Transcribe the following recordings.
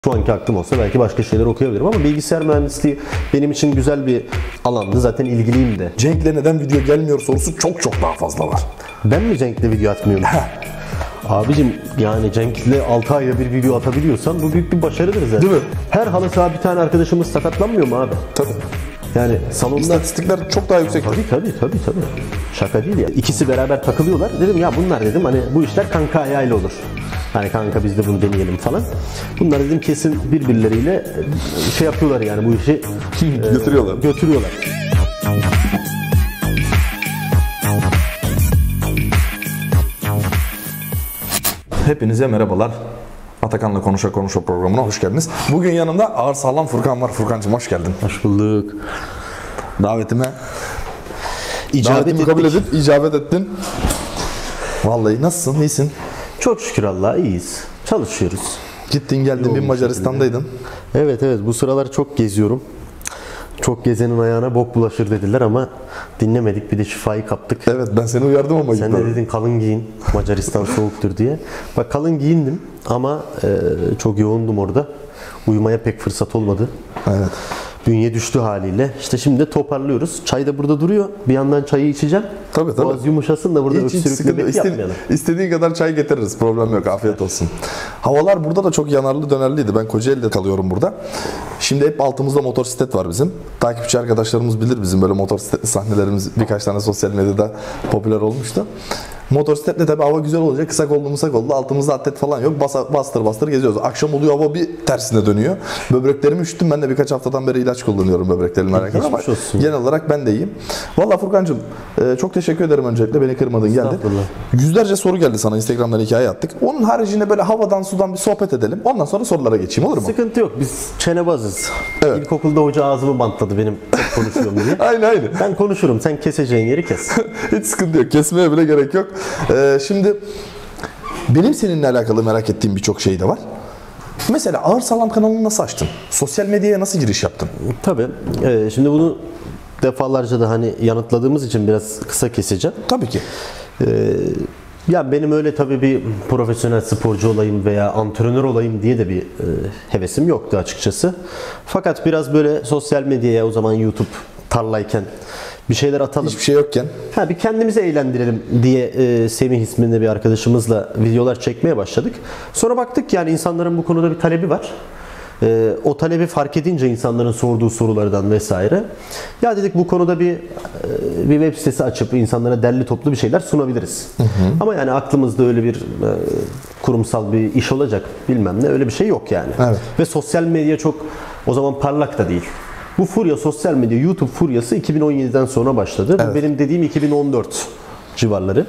Şu anki aklım olsa belki başka şeyler okuyabilirim ama bilgisayar mühendisliği benim için güzel bir alandı. Zaten ilgiliyim de. Cenk'le neden video gelmiyor sorusu çok daha fazla var. Ben mi Cenk'le video atmıyorum? Abicim yani Cenk'le 6 ayda bir video atabiliyorsan bu büyük bir başarıdır zaten. Değil mi? Her halı saha bir tane arkadaşımız sakatlanmıyor mu abi? Tabii. Yani salonda... İstatistikler çok daha yüksek. Tabii. Şaka değil ya. İkisi beraber takılıyorlar. Dedim ya bunlar dedim hani bu işler kanka ayağıyla olur. Hani kanka biz de bunu deneyelim falan. Bunlar dedim kesin birbirleriyle şey yapıyorlar yani bu işi götürüyorlar. Hepinize merhabalar. Atakan'la Konuşa programına hoş geldiniz. Bugün yanımda ağır sağlam Furkan var. Furkancığım hoş geldin. Hoş bulduk. Davetimi kabul edip icabet ettin. Vallahi nasılsın? İyisin? Çok şükür Allah'a iyiyiz. Çalışıyoruz. Gittin geldin bir Macaristan'daydın. Evet bu sıralar çok geziyorum. Çok gezenin ayağına bok bulaşır dediler ama dinlemedik, bir de şifayı kaptık. Evet ben seni uyardım ama sen de dedin kalın giyin, Macaristan soğuktur diye. Bak kalın giyindim ama çok yoğundum orada. Uyumaya pek fırsat olmadı. Evet. Bünye düştü haliyle. İşte şimdi de toparlıyoruz. Çay da burada duruyor. Bir yandan çayı içeceğim. Tabii. Boğaz yumuşasın da burada öksürük nöbeti yapmayalım. İstediğin kadar çay getiririz. Problem yok. Afiyet olsun. Havalar burada da çok yanarlı dönerliydi. Ben Kocaeli'de kalıyorum burada. Şimdi hep altımızda motosiklet var bizim. Takipçi arkadaşlarımız bilir bizim böyle motosikletli sahnelerimiz birkaç tane sosyal medyada popüler olmuştu. Motosikletle tabi hava güzel olacak. Kısa kollu altımızda atlet falan yok. Bastır geziyoruz. Akşam oluyor hava bir tersine dönüyor. Böbreklerimi üşüttüm. Ben de birkaç haftadan beri ilaç kullanıyorum böbreklerimle alakalı ama genel olarak ben de iyiyim. Valla Furkancığım çok teşekkür ederim öncelikle. Beni kırmadın geldin. Yüzlerce soru geldi sana. Instagram'dan hikaye attık. Onun haricinde böyle havadan sudan bir sohbet edelim. Ondan sonra sorulara geçeyim olur mu? Sıkıntı yok. Biz çenebazız. Evet. İlkokulda hoca ağzımı bantladı benim konuşuyorum diye. Aynen. Ben konuşurum. Sen keseceğin yeri kes. Hiç sıkıntı yok. Kesmeye bile gerek yok. Şimdi benim seninle alakalı merak ettiğim birçok şey de var. Mesela Ağır Sağlam kanalını nasıl açtın? Sosyal medyaya nasıl giriş yaptın? Tabii. Şimdi bunu defalarca da hani yanıtladığımız için biraz kısa keseceğim. Tabii ki. Ya benim öyle tabii bir profesyonel sporcu olayım veya antrenör olayım diye de bir hevesim yoktu açıkçası. Fakat biraz böyle sosyal medyaya, o zaman YouTube tarlayken bir şeyler atalım. Hiçbir şey yokken. Bir kendimizi eğlendirelim diye Semih isminde bir arkadaşımızla videolar çekmeye başladık. Sonra baktık yani insanların bu konuda bir talebi var. O talebi fark edince insanların sorduğu sorulardan vesaire. Ya dedik bu konuda bir web sitesi açıp insanlara derli toplu bir şeyler sunabiliriz. Ama yani aklımızda öyle bir kurumsal bir iş olacak bilmem ne öyle bir şey yok yani. Evet. Ve sosyal medya çok o zaman parlak da değil. Bu furya sosyal medya YouTube furyası 2017'den sonra başladı. Evet. Benim dediğim 2014 civarları.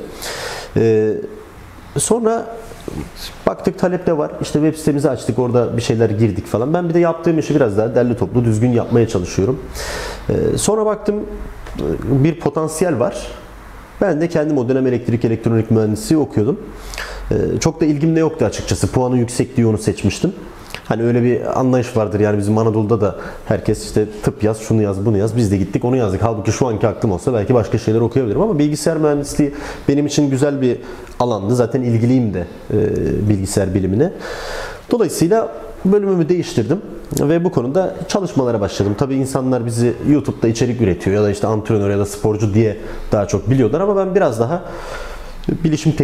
Sonra baktık talep de var. İşte web sitemizi açtık. Orada bir şeyler girdik falan. Ben bir de yaptığım işi biraz daha derli toplu düzgün yapmaya çalışıyorum. Sonra baktım bir potansiyel var. Ben de kendim o dönem elektrik elektronik mühendisliği okuyordum. Çok da ilgim de yoktu açıkçası. Puanı yüksek diye onu seçmiştim. Hani öyle bir anlayış vardır yani bizim Anadolu'da da herkes işte tıp yaz, şunu yaz, bunu yaz. Biz de gittik onu yazdık. Halbuki şu anki aklım olsa belki başka şeyler okuyabilirim ama bilgisayar mühendisliği benim için güzel bir alandı. Zaten ilgiliyim de bilgisayar bilimine. Dolayısıyla bölümümü değiştirdim ve bu konuda çalışmalara başladım. Tabii insanlar bizi YouTube'da içerik üretiyor ya da işte antrenör ya da sporcu diye daha çok biliyorlar ama ben biraz daha bilişim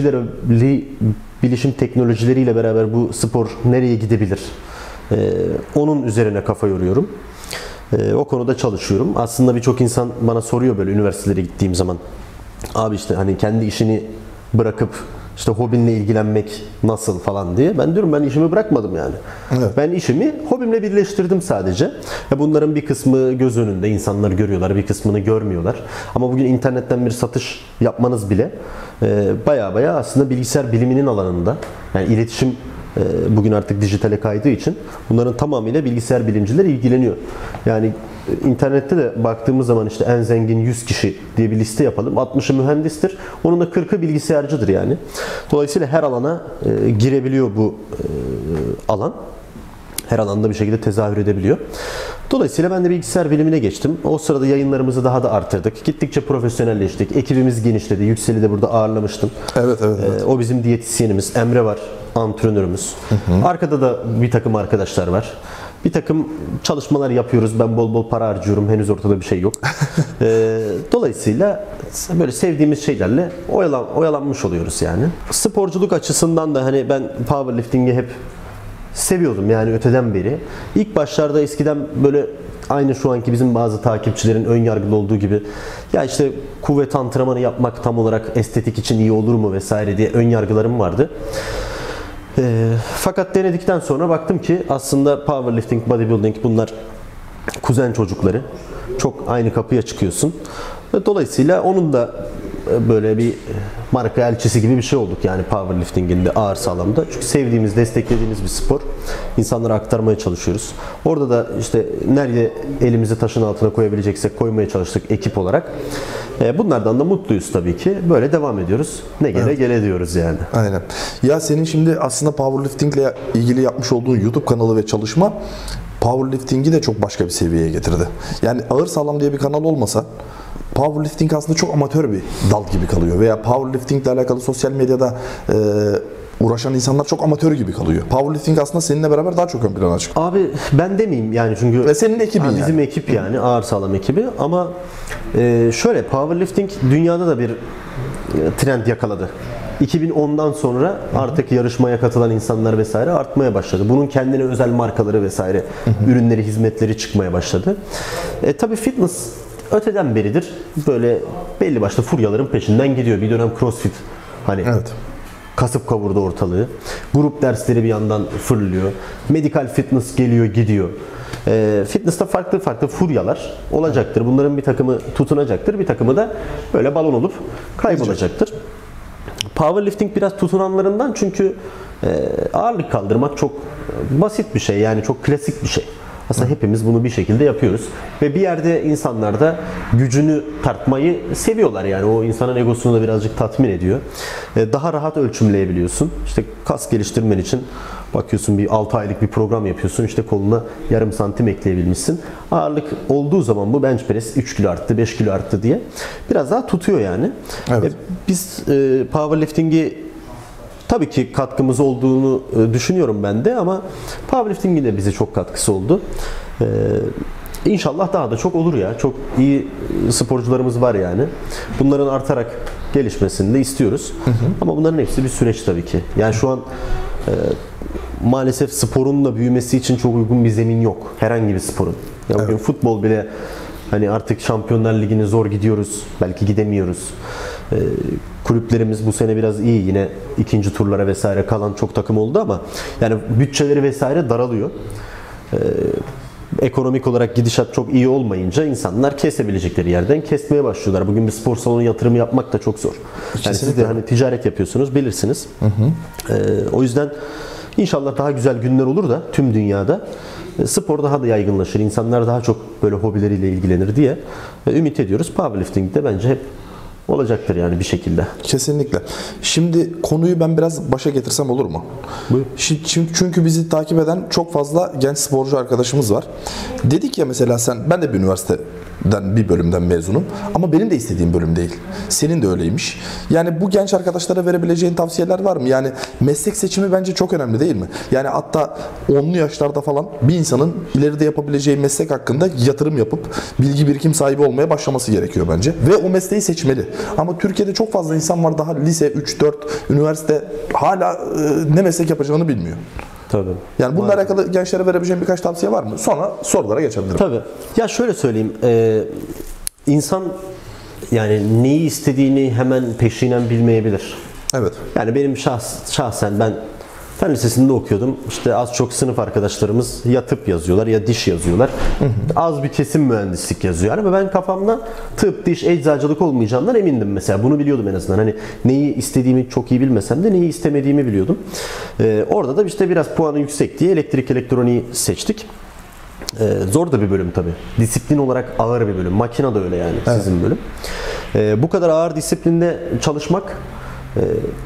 teknolojileriyle beraber bu spor nereye gidebilir? Onun üzerine kafa yoruyorum. O konuda çalışıyorum. Aslında birçok insan bana soruyor böyle üniversitelere gittiğim zaman. Abi işte hani kendi işini bırakıp işte hobinle ilgilenmek nasıl falan diye. Ben diyorum ben işimi bırakmadım yani. Evet. Ben işimi hobimle birleştirdim sadece. Bunların bir kısmı göz önünde insanlar görüyorlar, bir kısmını görmüyorlar. Ama bugün internetten bir satış yapmanız bile baya aslında bilgisayar biliminin alanında. Yani iletişim bugün artık dijitale kaydığı için bunların tamamıyla bilgisayar bilimciler ilgileniyor. Yani internette de baktığımız zaman işte en zengin 100 kişi diye bir liste yapalım. 60'ı mühendistir. Onun da 40'ı bilgisayarcıdır yani. Dolayısıyla her alana girebiliyor bu alan. Her alanda bir şekilde tezahür edebiliyor. Dolayısıyla ben de bilgisayar bilimine geçtim. O sırada yayınlarımızı daha da arttırdık. Gittikçe profesyonelleştik. Ekibimiz genişledi. Yüksel'i de burada ağırlamıştım. Evet. O bizim diyetisyenimiz. Emre var. antrenörümüz. Arkada da bir takım arkadaşlar var. Bir takım çalışmalar yapıyoruz. Ben bol bol para harcıyorum. Henüz ortada bir şey yok. Dolayısıyla böyle sevdiğimiz şeylerle oyalanmış oluyoruz yani. Sporculuk açısından da hani ben powerlifting'i hep seviyordum yani öteden beri. İlk başlarda eskiden böyle aynı şu anki bizim bazı takipçilerin ön yargılı olduğu gibi ya işte kuvvet antrenmanı yapmak tam olarak estetik için iyi olur mu vesaire diye ön yargılarım vardı. Fakat denedikten sonra baktım ki aslında powerlifting, bodybuilding bunlar kuzen çocukları. Çok aynı kapıya çıkıyorsun. Dolayısıyla onun da böyle bir marka elçisi gibi bir şey olduk yani powerlifting'in de ağır sağlamda. Çünkü sevdiğimiz, desteklediğimiz bir spor. İnsanlara aktarmaya çalışıyoruz. Orada da işte nerede elimizi taşın altına koyabileceksek koymaya çalıştık ekip olarak. Bunlardan da mutluyuz tabii ki. Böyle devam ediyoruz. Ne gele gele diyoruz yani. Aynen. Ya senin şimdi aslında powerlifting ile ilgili yapmış olduğun YouTube kanalı ve çalışma powerlifting'i de çok başka bir seviyeye getirdi. Yani Ağır Sağlam diye bir kanal olmasa powerlifting aslında çok amatör bir dal gibi kalıyor veya powerlifting ile alakalı sosyal medyada uğraşan insanlar çok amatör gibi kalıyor. Powerlifting aslında seninle beraber daha çok ön plana çıkıyor. Abi ben demeyeyim yani çünkü ve senin ekibin yani. Bizim ekip yani Ağır Sağlam ekibi ama şöyle powerlifting dünyada da bir trend yakaladı. 2010'dan sonra artık yarışmaya katılan insanlar vesaire artmaya başladı. Bunun kendine özel markaları vesaire ürünleri, hizmetleri çıkmaya başladı. Tabii fitness öteden beridir böyle belli başlı furyaların peşinden gidiyor. Bir dönem CrossFit hani kasıp kavurdu ortalığı. Grup dersleri bir yandan fırlıyor. Medical fitness geliyor gidiyor. Fitness'ta farklı farklı furyalar olacaktır. Bunların bir takımı tutunacaktır. Bir takımı da böyle balon olup kaybolacaktır. Powerlifting biraz tutunanlarından çünkü ağırlık kaldırmak çok basit bir şey yani çok klasik bir şey. Aslında hepimiz bunu bir şekilde yapıyoruz ve bir yerde insanlar da gücünü tartmayı seviyorlar yani o insanın egosunu da birazcık tatmin ediyor. Daha rahat ölçümleyebiliyorsun. İşte kas geliştirmen için bakıyorsun bir 6 aylık bir program yapıyorsun işte koluna yarım santim ekleyebilmişsin. Ağırlık olduğu zaman bu bench press 3 kilo arttı 5 kilo arttı diye biraz daha tutuyor yani. Evet. Biz powerlifting'i tabii ki katkımız olduğunu düşünüyorum ben de ama powerlifting'in de bize çok katkısı oldu. İnşallah daha da çok olur ya. Çok iyi sporcularımız var yani. Bunların artarak gelişmesini de istiyoruz. Ama bunların hepsi bir süreç tabii ki. Yani şu an maalesef sporun da büyümesi için çok uygun bir zemin yok. Herhangi bir sporun. Ya bugün futbol bile hani artık Şampiyonlar Ligi'ne zor gidiyoruz. Belki gidemiyoruz. Kulüplerimiz bu sene biraz iyi yine ikinci turlara vesaire kalan çok takım oldu ama yani bütçeleri vesaire daralıyor. Ekonomik olarak gidişat çok iyi olmayınca insanlar kesebilecekleri yerden kesmeye başlıyorlar. Bugün bir spor salonu yatırımı yapmak da çok zor. Yani siz de hani ticaret yapıyorsunuz bilirsiniz. O yüzden inşallah daha güzel günler olur da tüm dünyada spor daha da yaygınlaşır. İnsanlar daha çok böyle hobileriyle ilgilenir diye ümit ediyoruz. Powerlifting de bence hep olacaktır yani bir şekilde. Kesinlikle. Şimdi konuyu ben biraz başa getirsem olur mu? Buyur. Çünkü bizi takip eden çok fazla genç sporcu arkadaşımız var. Dedik ya mesela ben de bir üniversiteden bir bölümden mezunum ama benim de istediğim bölüm değil. Senin de öyleymiş. Yani bu genç arkadaşlara verebileceğin tavsiyeler var mı? Yani meslek seçimi bence çok önemli değil mi? Yani hatta 10'lu yaşlarda falan bir insanın ileride yapabileceği meslek hakkında yatırım yapıp bilgi birikim sahibi olmaya başlaması gerekiyor bence. Ve o mesleği seçmeli. Ama Türkiye'de çok fazla insan var daha lise 3-4 üniversite hala ne meslek yapacağını bilmiyor. Tabii. Yani bununla alakalı gençlere verebileceğim birkaç tavsiye var mı? Sonra sorulara geçebilirim. Tabii. Ya şöyle söyleyeyim. İnsan yani neyi istediğini hemen peşinen bilmeyebilir. Evet. Yani benim şahsen ben Fen Lisesi'nde okuyordum. İşte az çok sınıf arkadaşlarımız ya tıp yazıyorlar ya diş yazıyorlar. Az bir kesim mühendislik yazıyor. Ama ben kafamda tıp, diş, eczacılık olmayacağından emindim mesela. Bunu biliyordum en azından. Hani neyi istediğimi çok iyi bilmesem de neyi istemediğimi biliyordum. Orada da işte biraz puanı yüksek diye elektrik elektroniği seçtik. Zor da bir bölüm tabii. Disiplin olarak ağır bir bölüm. Makina da öyle yani sizin bölüm. Bu kadar ağır disiplinde çalışmak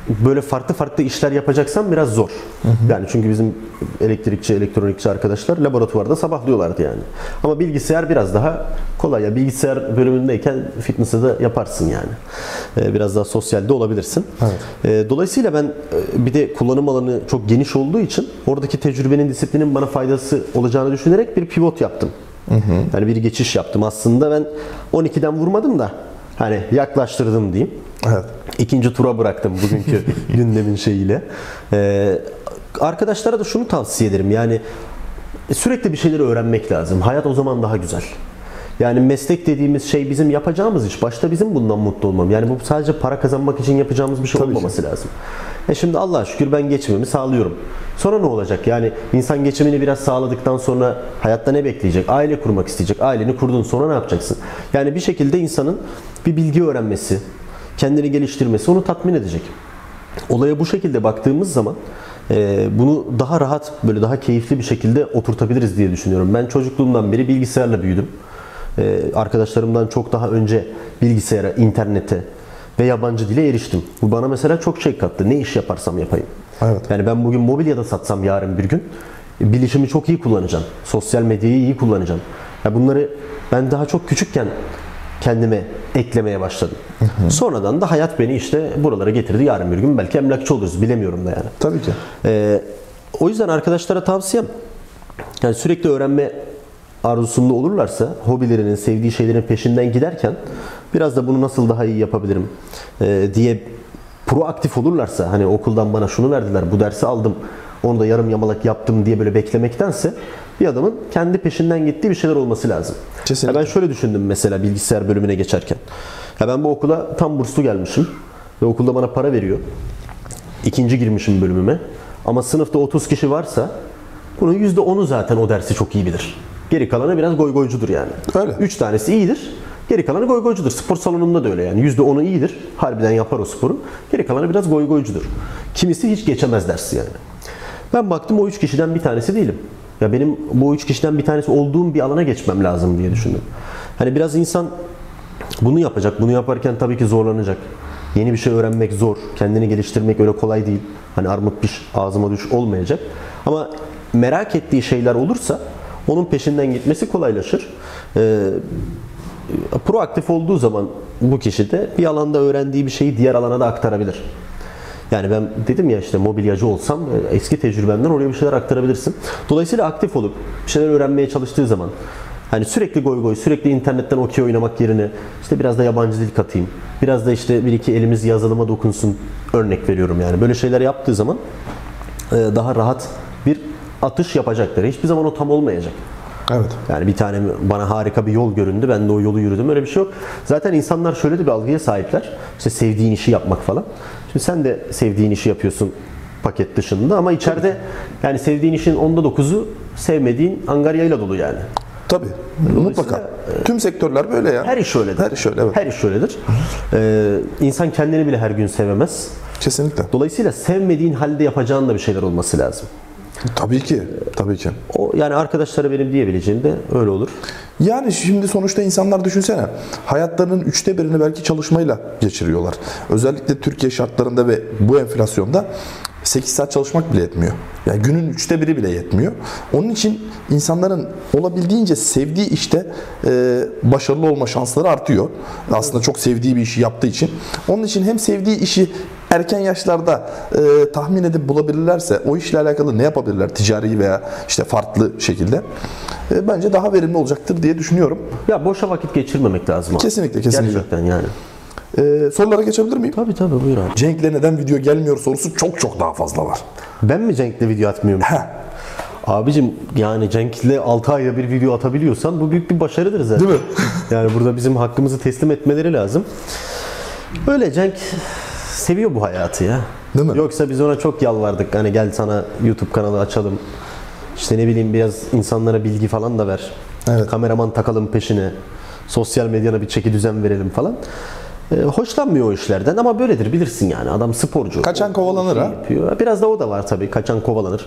böyle farklı farklı işler yapacaksan biraz zor. Yani çünkü bizim elektrikçi, elektronikçi arkadaşlar laboratuvarda sabahlıyorlardı yani. Ama bilgisayar biraz daha kolay. Ya bilgisayar bölümündeyken fitness'ı da yaparsın yani. Biraz daha sosyal de olabilirsin. Evet. Dolayısıyla ben bir de kullanım alanı çok geniş olduğu için oradaki tecrübenin, disiplinin bana faydası olacağını düşünerek bir pivot yaptım. Yani bir geçiş yaptım. Aslında ben 12'den vurmadım da hani yaklaştırdım diyeyim. Evet. İkinci tura bıraktım bugünkü gündemin şeyiyle. Arkadaşlara da şunu tavsiye ederim. Yani sürekli bir şeyleri öğrenmek lazım. Hayat o zaman daha güzel. Yani meslek dediğimiz şey bizim yapacağımız iş. Başta bizim bundan mutlu olmam. Yani bu sadece para kazanmak için yapacağımız bir şey Tabii olmaması lazım. Şimdi Allah'a şükür ben geçimimi sağlıyorum. Sonra ne olacak? Yani insan geçimini biraz sağladıktan sonra hayatta ne bekleyecek? Aile kurmak isteyecek. Aileni kurdun sonra ne yapacaksın? Yani bir şekilde insanın bir bilgi öğrenmesi, kendini geliştirmesi onu tatmin edecek. Olaya bu şekilde baktığımız zaman bunu daha rahat, böyle daha keyifli bir şekilde oturtabiliriz diye düşünüyorum. Ben çocukluğumdan beri bilgisayarla büyüdüm. Arkadaşlarımdan çok daha önce bilgisayara, internete ve yabancı dile eriştim. Bu bana mesela çok şey kattı. Ne iş yaparsam yapayım. Evet. Yani ben bugün mobilya da satsam yarın bir gün bilişimi çok iyi kullanacağım. Sosyal medyayı iyi kullanacağım. Ya bunları ben daha çok küçükken kendime eklemeye başladım. Sonradan da hayat beni işte buralara getirdi. Yarın bir gün belki emlakçı oluruz. Bilemiyorum da yani. Tabii ki. O yüzden arkadaşlara tavsiyem yani sürekli öğrenme arzusunda olurlarsa hobilerinin, sevdiği şeylerin peşinden giderken biraz da bunu nasıl daha iyi yapabilirim diye proaktif olurlarsa, hani okuldan bana şunu verdiler, bu dersi aldım, onu da yarım yamalak yaptım diye böyle beklemektense bir adamın kendi peşinden gittiği bir şeyler olması lazım. Kesinlikle. Ben şöyle düşündüm mesela bilgisayar bölümüne geçerken. Ben bu okula tam burslu gelmişim ve okulda bana para veriyor. İkinci girmişim bölümüme. Ama sınıfta 30 kişi varsa bunun %10'u zaten o dersi çok iyi bilir. Geri kalanı biraz goygoycudur yani. Öyle. 3 tanesi iyidir. Geri kalanı goygoycudur. Spor salonunda da öyle yani. %10'u iyidir. Harbiden yapar o sporu. Geri kalanı biraz goygoycudur. Kimisi hiç geçemez dersi yani. Ben baktım o 3 kişiden bir tanesi değilim. Ya benim bu 3 kişiden bir tanesi olduğum bir alana geçmem lazım diye düşündüm. Hani biraz insan bunu yapacak. Bunu yaparken tabii ki zorlanacak. Yeni bir şey öğrenmek zor. Kendini geliştirmek öyle kolay değil. Hani armut piş, ağzıma düş olmayacak. Ama merak ettiği şeyler olursa onun peşinden gitmesi kolaylaşır. Proaktif olduğu zaman bu kişi de bir alanda öğrendiği bir şeyi diğer alana da aktarabilir. Yani ben dedim ya işte mobilyacı olsam eski tecrübemden oraya bir şeyler aktarabilirsin. Dolayısıyla aktif olup bir şeyler öğrenmeye çalıştığı zaman hani sürekli goy goy, sürekli internetten okey oynamak yerine işte biraz da yabancı dil katayım. Biraz da işte bir iki elimiz yazılıma dokunsun, örnek veriyorum yani. Böyle şeyler yaptığı zaman daha rahat bir atış yapacaktır. Hiçbir zaman o tam olmayacak. Evet. Yani bir tane bana harika bir yol göründü. Ben de o yolu yürüdüm. Öyle bir şey yok. Zaten insanlar şöyle de bir algıya sahipler. İşte sevdiğin işi yapmak falan. Şimdi sen de sevdiğin işi yapıyorsun paket dışında ama içeride yani sevdiğin işin onda 9'u sevmediğin angaryayla dolu yani. Tabii. Mutlaka. Tüm sektörler böyle ya. Her iş öyledir. Her iş öyle, evet. Her iş öyledir. İnsan kendini bile her gün sevemez. Kesinlikle. Dolayısıyla sevmediğin halde yapacağın da bir şeyler olması lazım. Tabii ki. Tabii ki. O yani arkadaşlara benim diyebileceğim de öyle olur. Yani şimdi sonuçta insanlar düşünsene hayatlarının 1/3'ünü belki çalışmayla geçiriyorlar. Özellikle Türkiye şartlarında ve bu enflasyonda 8 saat çalışmak bile yetmiyor. Yani günün 1/3 bile yetmiyor. Onun için insanların olabildiğince sevdiği işte başarılı olma şansları artıyor. Aslında çok sevdiği bir işi yaptığı için. Onun için hem sevdiği işi erken yaşlarda tahmin edip bulabilirlerse o işle alakalı ne yapabilirler ticari veya işte farklı şekilde bence daha verimli olacaktır diye düşünüyorum. Ya boşa vakit geçirmemek lazım abi. Kesinlikle, kesinlikle. Gerçekten yani. Sorulara geçebilir miyim? Tabii buyur abi. Cenk'le neden video gelmiyor sorusu çok daha fazla var. Ben mi Cenk'le video atmıyorum? Abicim yani Cenk'le 6 ayda bir video atabiliyorsan bu büyük bir başarıdır zaten. Değil mi? Yani burada bizim hakkımızı teslim etmeleri lazım. Öyle Cenk seviyor bu hayatı ya. Değil mi? Yoksa biz ona çok yalvardık. Hani gel sana YouTube kanalı açalım. İşte ne bileyim biraz insanlara bilgi falan da ver. Evet. Kameraman takalım peşine. Sosyal medyana bir çeki düzen verelim falan. hoşlanmıyor o işlerden ama böyledir bilirsin yani. Adam sporcu. Kaçan kovalanır ha. Yapıyor. Biraz da o da var tabii. Kaçan kovalanır.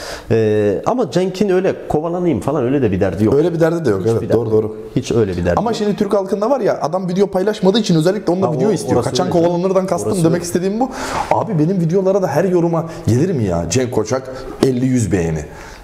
Ama Cenk'in öyle kovalanayım falan öyle de bir derdi yok. Öyle bir derdi de yok. Evet, derdi doğru. yok. Hiç öyle bir derdi Ama yok. şimdi Türk halkında var ya, adam video paylaşmadığı için özellikle onunla video istiyor. orası Kaçan öyle kovalanırdan kastım Orası demek öyle. istediğim bu. Abi benim videolara da her yoruma gelir mi ya? Cenk Koçak 50-100 beğeni.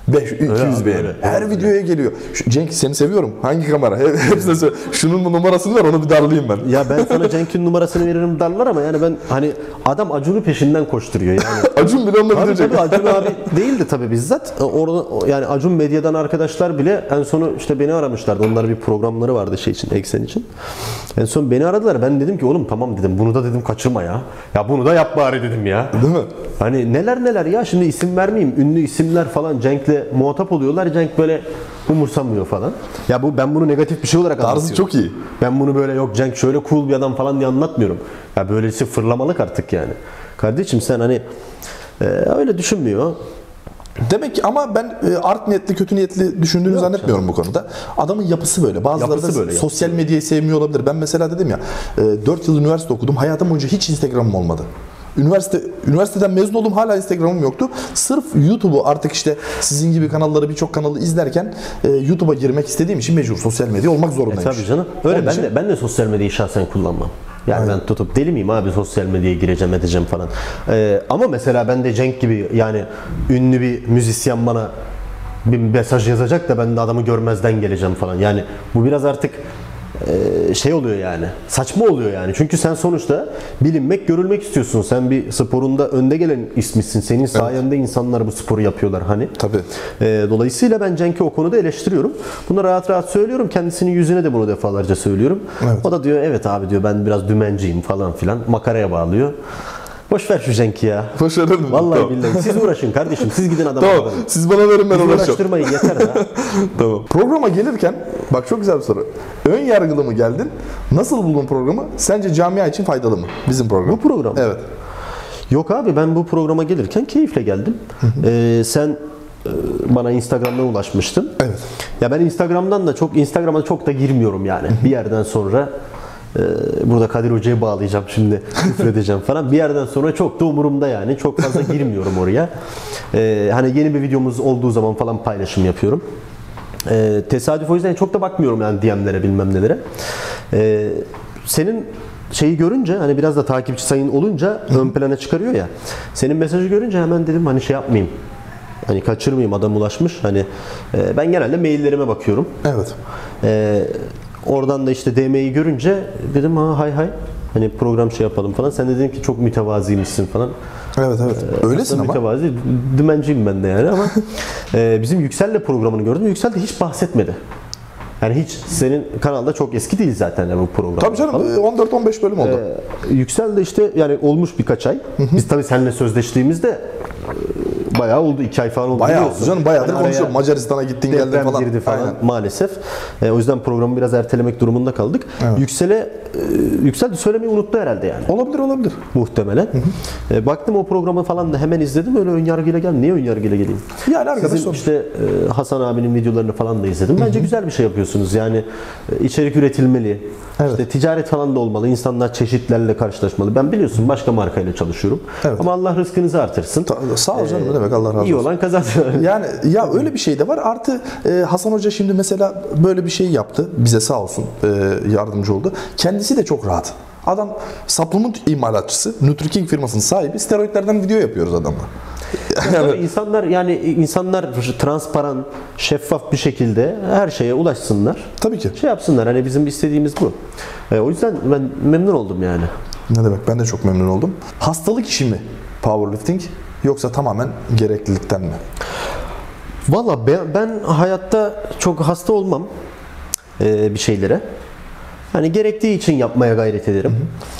200 beğeni. Her videoya geliyor. Cenk seni seviyorum. Hangi kamera? Hepsine söyle. Şunun numarasını ver, onu bir darlayayım ben. Ya ben sana Cenk'in numarasını veririm darlar ama yani ben hani adam Acun'u peşinden koşturuyor yani. Acun bile onunla video Tabii çekiyor. Acun abi değildi tabii bizzat. Orada yani Acun Medya'dan arkadaşlar bile en sonu işte beni aramışlardı. Onların bir programları vardı şey için, Eksen için. En son beni aradılar. Ben dedim ki oğlum tamam dedim. Bunu da dedim kaçırma ya. Ya bunu da yap bari dedim ya. Değil mi? Hani neler ya, şimdi isim vermeyeyim. Ünlü isimler falan Cenk'le muhatap oluyorlar. Cenk böyle umursamıyor falan. Ya ben bunu negatif bir şey olarak Tarzı anlatıyorum. çok iyi. Ben bunu böyle yok Cenk şöyle cool bir adam falan diye anlatmıyorum. Ya böylesi fırlamalık artık yani. Kardeşim sen hani öyle düşünmüyor. Demek ki ama ben art niyetli, kötü niyetli düşündüğünü zannetmiyorum bu konuda. Adamın yapısı böyle. Bazıları Yapısı da böyle, sosyal medyayı sevmiyor olabilir. Ben mesela dedim ya 4 yıl üniversite okudum. Hayatım boyunca hiç Instagram'ım olmadı. Üniversiteden mezun oldum, hala Instagram'ım yoktu. Sırf YouTube'u artık işte sizin gibi kanalları, birçok kanalı izlerken YouTube'a girmek istediğim için mecbur sosyal medya olmak zorundayım. Tabii canım. Öyle Onun için- ben de sosyal medyayı şahsen kullanmam. Yani Aynen. ben tutup deli miyim abi sosyal medyaya gireceğim edeceğim falan. Ama mesela ben de Cenk gibi yani ünlü bir müzisyen bana bir mesaj yazacak da ben de adamı görmezden geleceğim falan. Yani bu biraz artık şey oluyor yani. Saçma oluyor yani. Çünkü sen sonuçta bilinmek, görülmek istiyorsun. Sen bir sporunda önde gelen ismisin. Senin sayende insanlar bu sporu yapıyorlar hani. Tabii. Dolayısıyla ben Cenk'i o konuda eleştiriyorum. Bunu rahat rahat söylüyorum. Kendisinin yüzüne de bunu defalarca söylüyorum. Evet. O da diyor evet abi diyor ben biraz dümenciyim falan filan. Makaraya bağlıyor. Boş ver şu Cenk'i ya. Başarılı. Vallahi Tamam. billahi. Siz uğraşın kardeşim. Siz gidin adamı. Tamam. Siz bana verin, ben Bizi uğraşacağım. uğraştırmayın yeter ya. Tamam. Programa gelirken bak çok güzel bir soru. Ön yargılı mı geldin? Nasıl buldun programı? Sence camia için faydalı mı bizim program? Bu program. Evet. Yok abi ben bu programa gelirken keyifle geldim. Sen bana Instagram'dan ulaşmıştın. Evet. Ya ben Instagram'a çok da girmiyorum yani. Bir yerden sonra burada Kadir Hoca'yı bağlayacağım şimdi, küfredeceğim falan. Bir yerden sonra çok da umurumda yani. Çok fazla girmiyorum oraya. Hani yeni bir videomuz olduğu zaman falan paylaşım yapıyorum. Tesadüf o yüzden çok da bakmıyorum yani DM'lere bilmem nelere. Senin şeyi görünce hani biraz da takipçi sayın olunca ön plana çıkarıyor ya. Senin mesajı görünce hemen dedim hani şey yapmayayım. Hani kaçırmayayım, adam ulaşmış. Hani ben genelde maillerime bakıyorum. Evet. Oradan da işte DM'yi görünce dedim ha hay hani program şey yapalım falan. Sen de dedin ki çok mütevazıymışsın falan. Evet. Öylesin Aslında ama. mütevazi, dümenciyim ben de yani ama bizim Yüksel'le programını gördüm. Yüksel de hiç bahsetmedi. Yani hiç senin kanalda çok eski değil zaten yani bu program. Tabii canım 14-15 bölüm oldu. Yüksel de işte yani olmuş birkaç ay. Biz tabii seninle sözleştiğimizde bayağı oldu. 2 ay falan oldu. Bayağı biliyorsun. oldu canım. Bayağıdır Hani konuşuyorum. araya Macaristan'a gittin geldin deprem falan. girdi falan Aynen. maalesef. O yüzden programı biraz ertelemek durumunda kaldık. Evet. Yüksel de söylemeyi unuttu herhalde yani. Olabilir. Muhtemelen. Baktım o programı falan da hemen izledim. Öyle önyargıyla geldim. Niye önyargıyla geleyim? Yani arkadaş Sizin işte Hasan abinin videolarını falan da izledim. Bence güzel bir şey yapıyorsunuz. Yani içerik üretilmeli. Evet. İşte ticaret falan da olmalı. İnsanlar çeşitlerle karşılaşmalı. Ben biliyorsun başka markayla çalışıyorum. Evet. Ama Allah rızkınızı artırsın. Sağ ol canım, ne demek, Allah razı olsun. İyi olan kazansın. Yani ya öyle bir şey de var. Artı Hasan Hoca şimdi mesela böyle bir şey yaptı. Bize sağ olsun yardımcı oldu. Kendisi de çok rahat. Adam supplement imalatçısı. NutriKing firmasının sahibi. Steroidlerden video yapıyoruz adamla. Tabii insanlar transparan, şeffaf bir şekilde her şeye ulaşsınlar. Tabii ki. Şey yapsınlar. Hani bizim istediğimiz bu. O yüzden ben memnun oldum yani. Ne demek? Ben de çok memnun oldum. Hastalık işi mi powerlifting, yoksa tamamen gereklilikten mi? Valla ben hayatta çok hasta olmam bir şeylere. Hani gerektiği için yapmaya gayret ederim.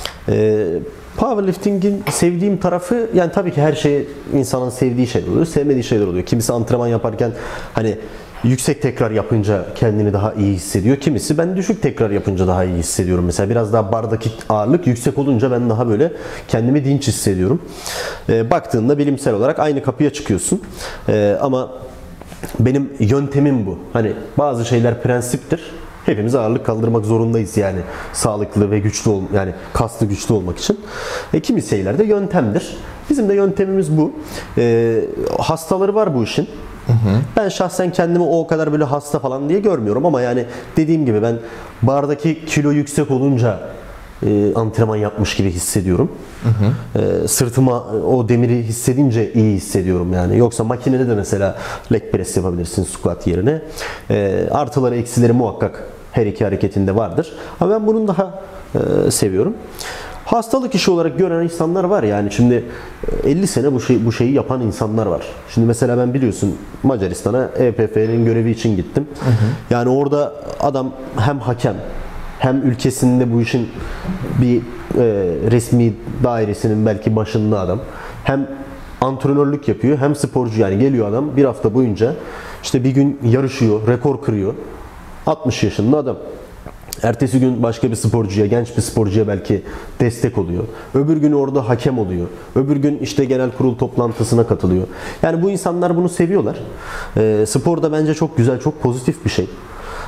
Powerlifting'in sevdiğim tarafı yani tabii ki her şey insanın sevdiği şeyler oluyor, sevmediği şeyler oluyor. Kimisi antrenman yaparken hani yüksek tekrar yapınca kendini daha iyi hissediyor. Kimisi ben düşük tekrar yapınca daha iyi hissediyorum. Mesela biraz daha bardaki ağırlık yüksek olunca ben daha böyle kendimi dinç hissediyorum. Baktığında bilimsel olarak aynı kapıya çıkıyorsun. Ama benim yöntemim bu. Hani bazı şeyler prensiptir. Hepimiz ağırlık kaldırmak zorundayız yani sağlıklı ve güçlü yani kaslı güçlü olmak için. Kimi şeyler de yöntemdir. Bizim de yöntemimiz bu. Hastaları var bu işin. Ben şahsen kendimi o kadar böyle hasta falan diye görmüyorum ama yani dediğim gibi ben bardaki kilo yüksek olunca antrenman yapmış gibi hissediyorum. Sırtıma o demiri hissedince iyi hissediyorum yani. Yoksa makinede de mesela leg press yapabilirsin squat yerine. Artıları eksileri muhakkak her iki hareketinde vardır. Ama ben bunun daha seviyorum. Hastalık işi olarak gören insanlar var yani şimdi 50 sene bu şeyi yapan insanlar var. Şimdi mesela ben biliyorsun Macaristan'a EPF'nin görevi için gittim. Yani orada adam hem hakem hem ülkesinde bu işin bir resmi dairesinin belki başında adam. Hem antrenörlük yapıyor hem sporcu yani geliyor adam bir hafta boyunca işte bir gün yarışıyor, rekor kırıyor. 60 yaşında adam. Ertesi gün başka bir sporcuya, genç bir sporcuya belki destek oluyor. Öbür gün orada hakem oluyor. Öbür gün işte genel kurul toplantısına katılıyor. Yani bu insanlar bunu seviyorlar. Spor da bence çok güzel, çok pozitif bir şey.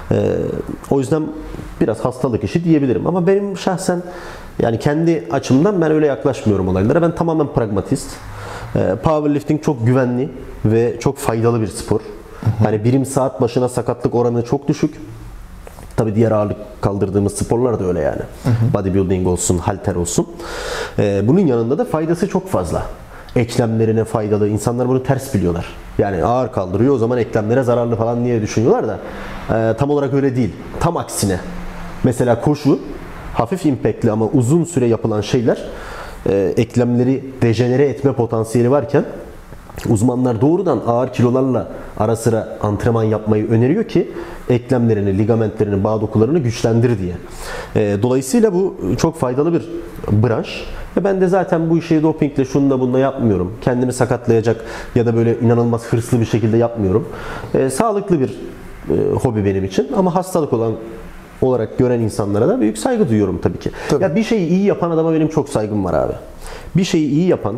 O yüzden biraz hastalık işi diyebilirim. Ama benim şahsen yani kendi açımdan ben öyle yaklaşmıyorum olaylara. Ben tamamen pragmatist. Powerlifting çok güvenli ve çok faydalı bir spor. Yani birim saat başına sakatlık oranı çok düşük. Tabii diğer ağırlık kaldırdığımız sporlar da öyle yani. Bodybuilding olsun, halter olsun. Bunun yanında da faydası çok fazla. Eklemlerine faydalı. İnsanlar bunu ters biliyorlar. Yani ağır kaldırıyor o zaman eklemlere zararlı falan diye düşünüyorlar da tam olarak öyle değil. Tam aksine. Mesela koşu hafif impactli ama uzun süre yapılan şeyler eklemleri dejenere etme potansiyeli varken uzmanlar doğrudan ağır kilolarla ara sıra antrenman yapmayı öneriyor ki eklemlerini, ligamentlerini, bağ dokularını güçlendir diye. Dolayısıyla bu çok faydalı bir branş. Ve ben de zaten bu işi dopingle şununla bununla yapmıyorum. Kendimi sakatlayacak ya da böyle inanılmaz hırslı bir şekilde yapmıyorum. Sağlıklı bir hobi benim için ama hastalık olarak gören insanlara da büyük saygı duyuyorum tabii ki. Tabii. Ya bir şeyi iyi yapan adama benim çok saygım var abi. Bir şeyi iyi yapan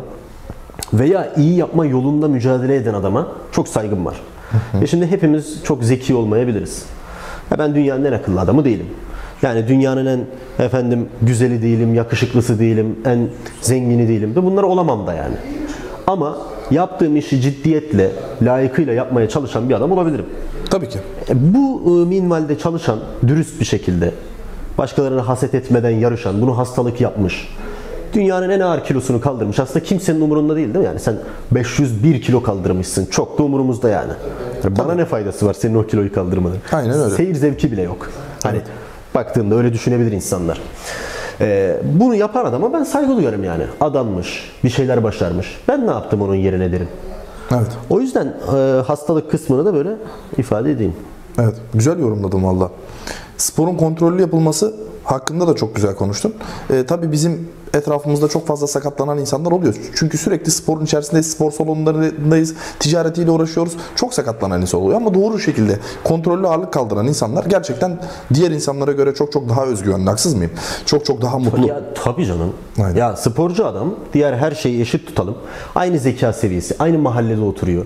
veya iyi yapma yolunda mücadele eden adama çok saygım var. Şimdi hepimiz çok zeki olmayabiliriz. Ya ben dünyanın en akıllı adamı değilim. Yani dünyanın en güzeli değilim, yakışıklısı değilim, en zengini değilim de bunlar olamam da yani. Ama yaptığım işi ciddiyetle, layıkıyla yapmaya çalışan bir adam olabilirim. Tabii ki. Bu minvalde çalışan, dürüst bir şekilde, başkalarına haset etmeden yarışan, bunu hastalık yapmış, dünyanın en ağır kilosunu kaldırmış. Aslında kimsenin umurunda değil mi? Yani sen 501 kilo kaldırmışsın. Çok da umurumuzda yani. Bana ne faydası var senin o kiloyu kaldırmanın? Aynen öyle. Seyir zevki bile yok. Hani baktığında öyle düşünebilir insanlar. Bunu yapan adama ben saygı duyarım yani. Adammış, bir şeyler başarmış. Ben ne yaptım onun yerine derim. Evet. O yüzden hastalık kısmını da böyle ifade edeyim. Evet. Güzel yorumladım valla. Sporun kontrollü yapılması hakkında da çok güzel konuştun. Tabii bizim etrafımızda çok fazla sakatlanan insanlar oluyor. Çünkü sürekli sporun içerisindeyiz, spor salonlarındayız, ticaretiyle uğraşıyoruz. Çok sakatlanan insan oluyor ama doğru şekilde kontrollü ağırlık kaldıran insanlar gerçekten diğer insanlara göre çok çok daha özgüvenli. Haksız mıyım? Çok çok daha mutlu. Ya tabii canım. Aynen. Ya sporcu adam diğer her şeyi eşit tutalım. Aynı zeka seviyesi, aynı mahallede oturuyor.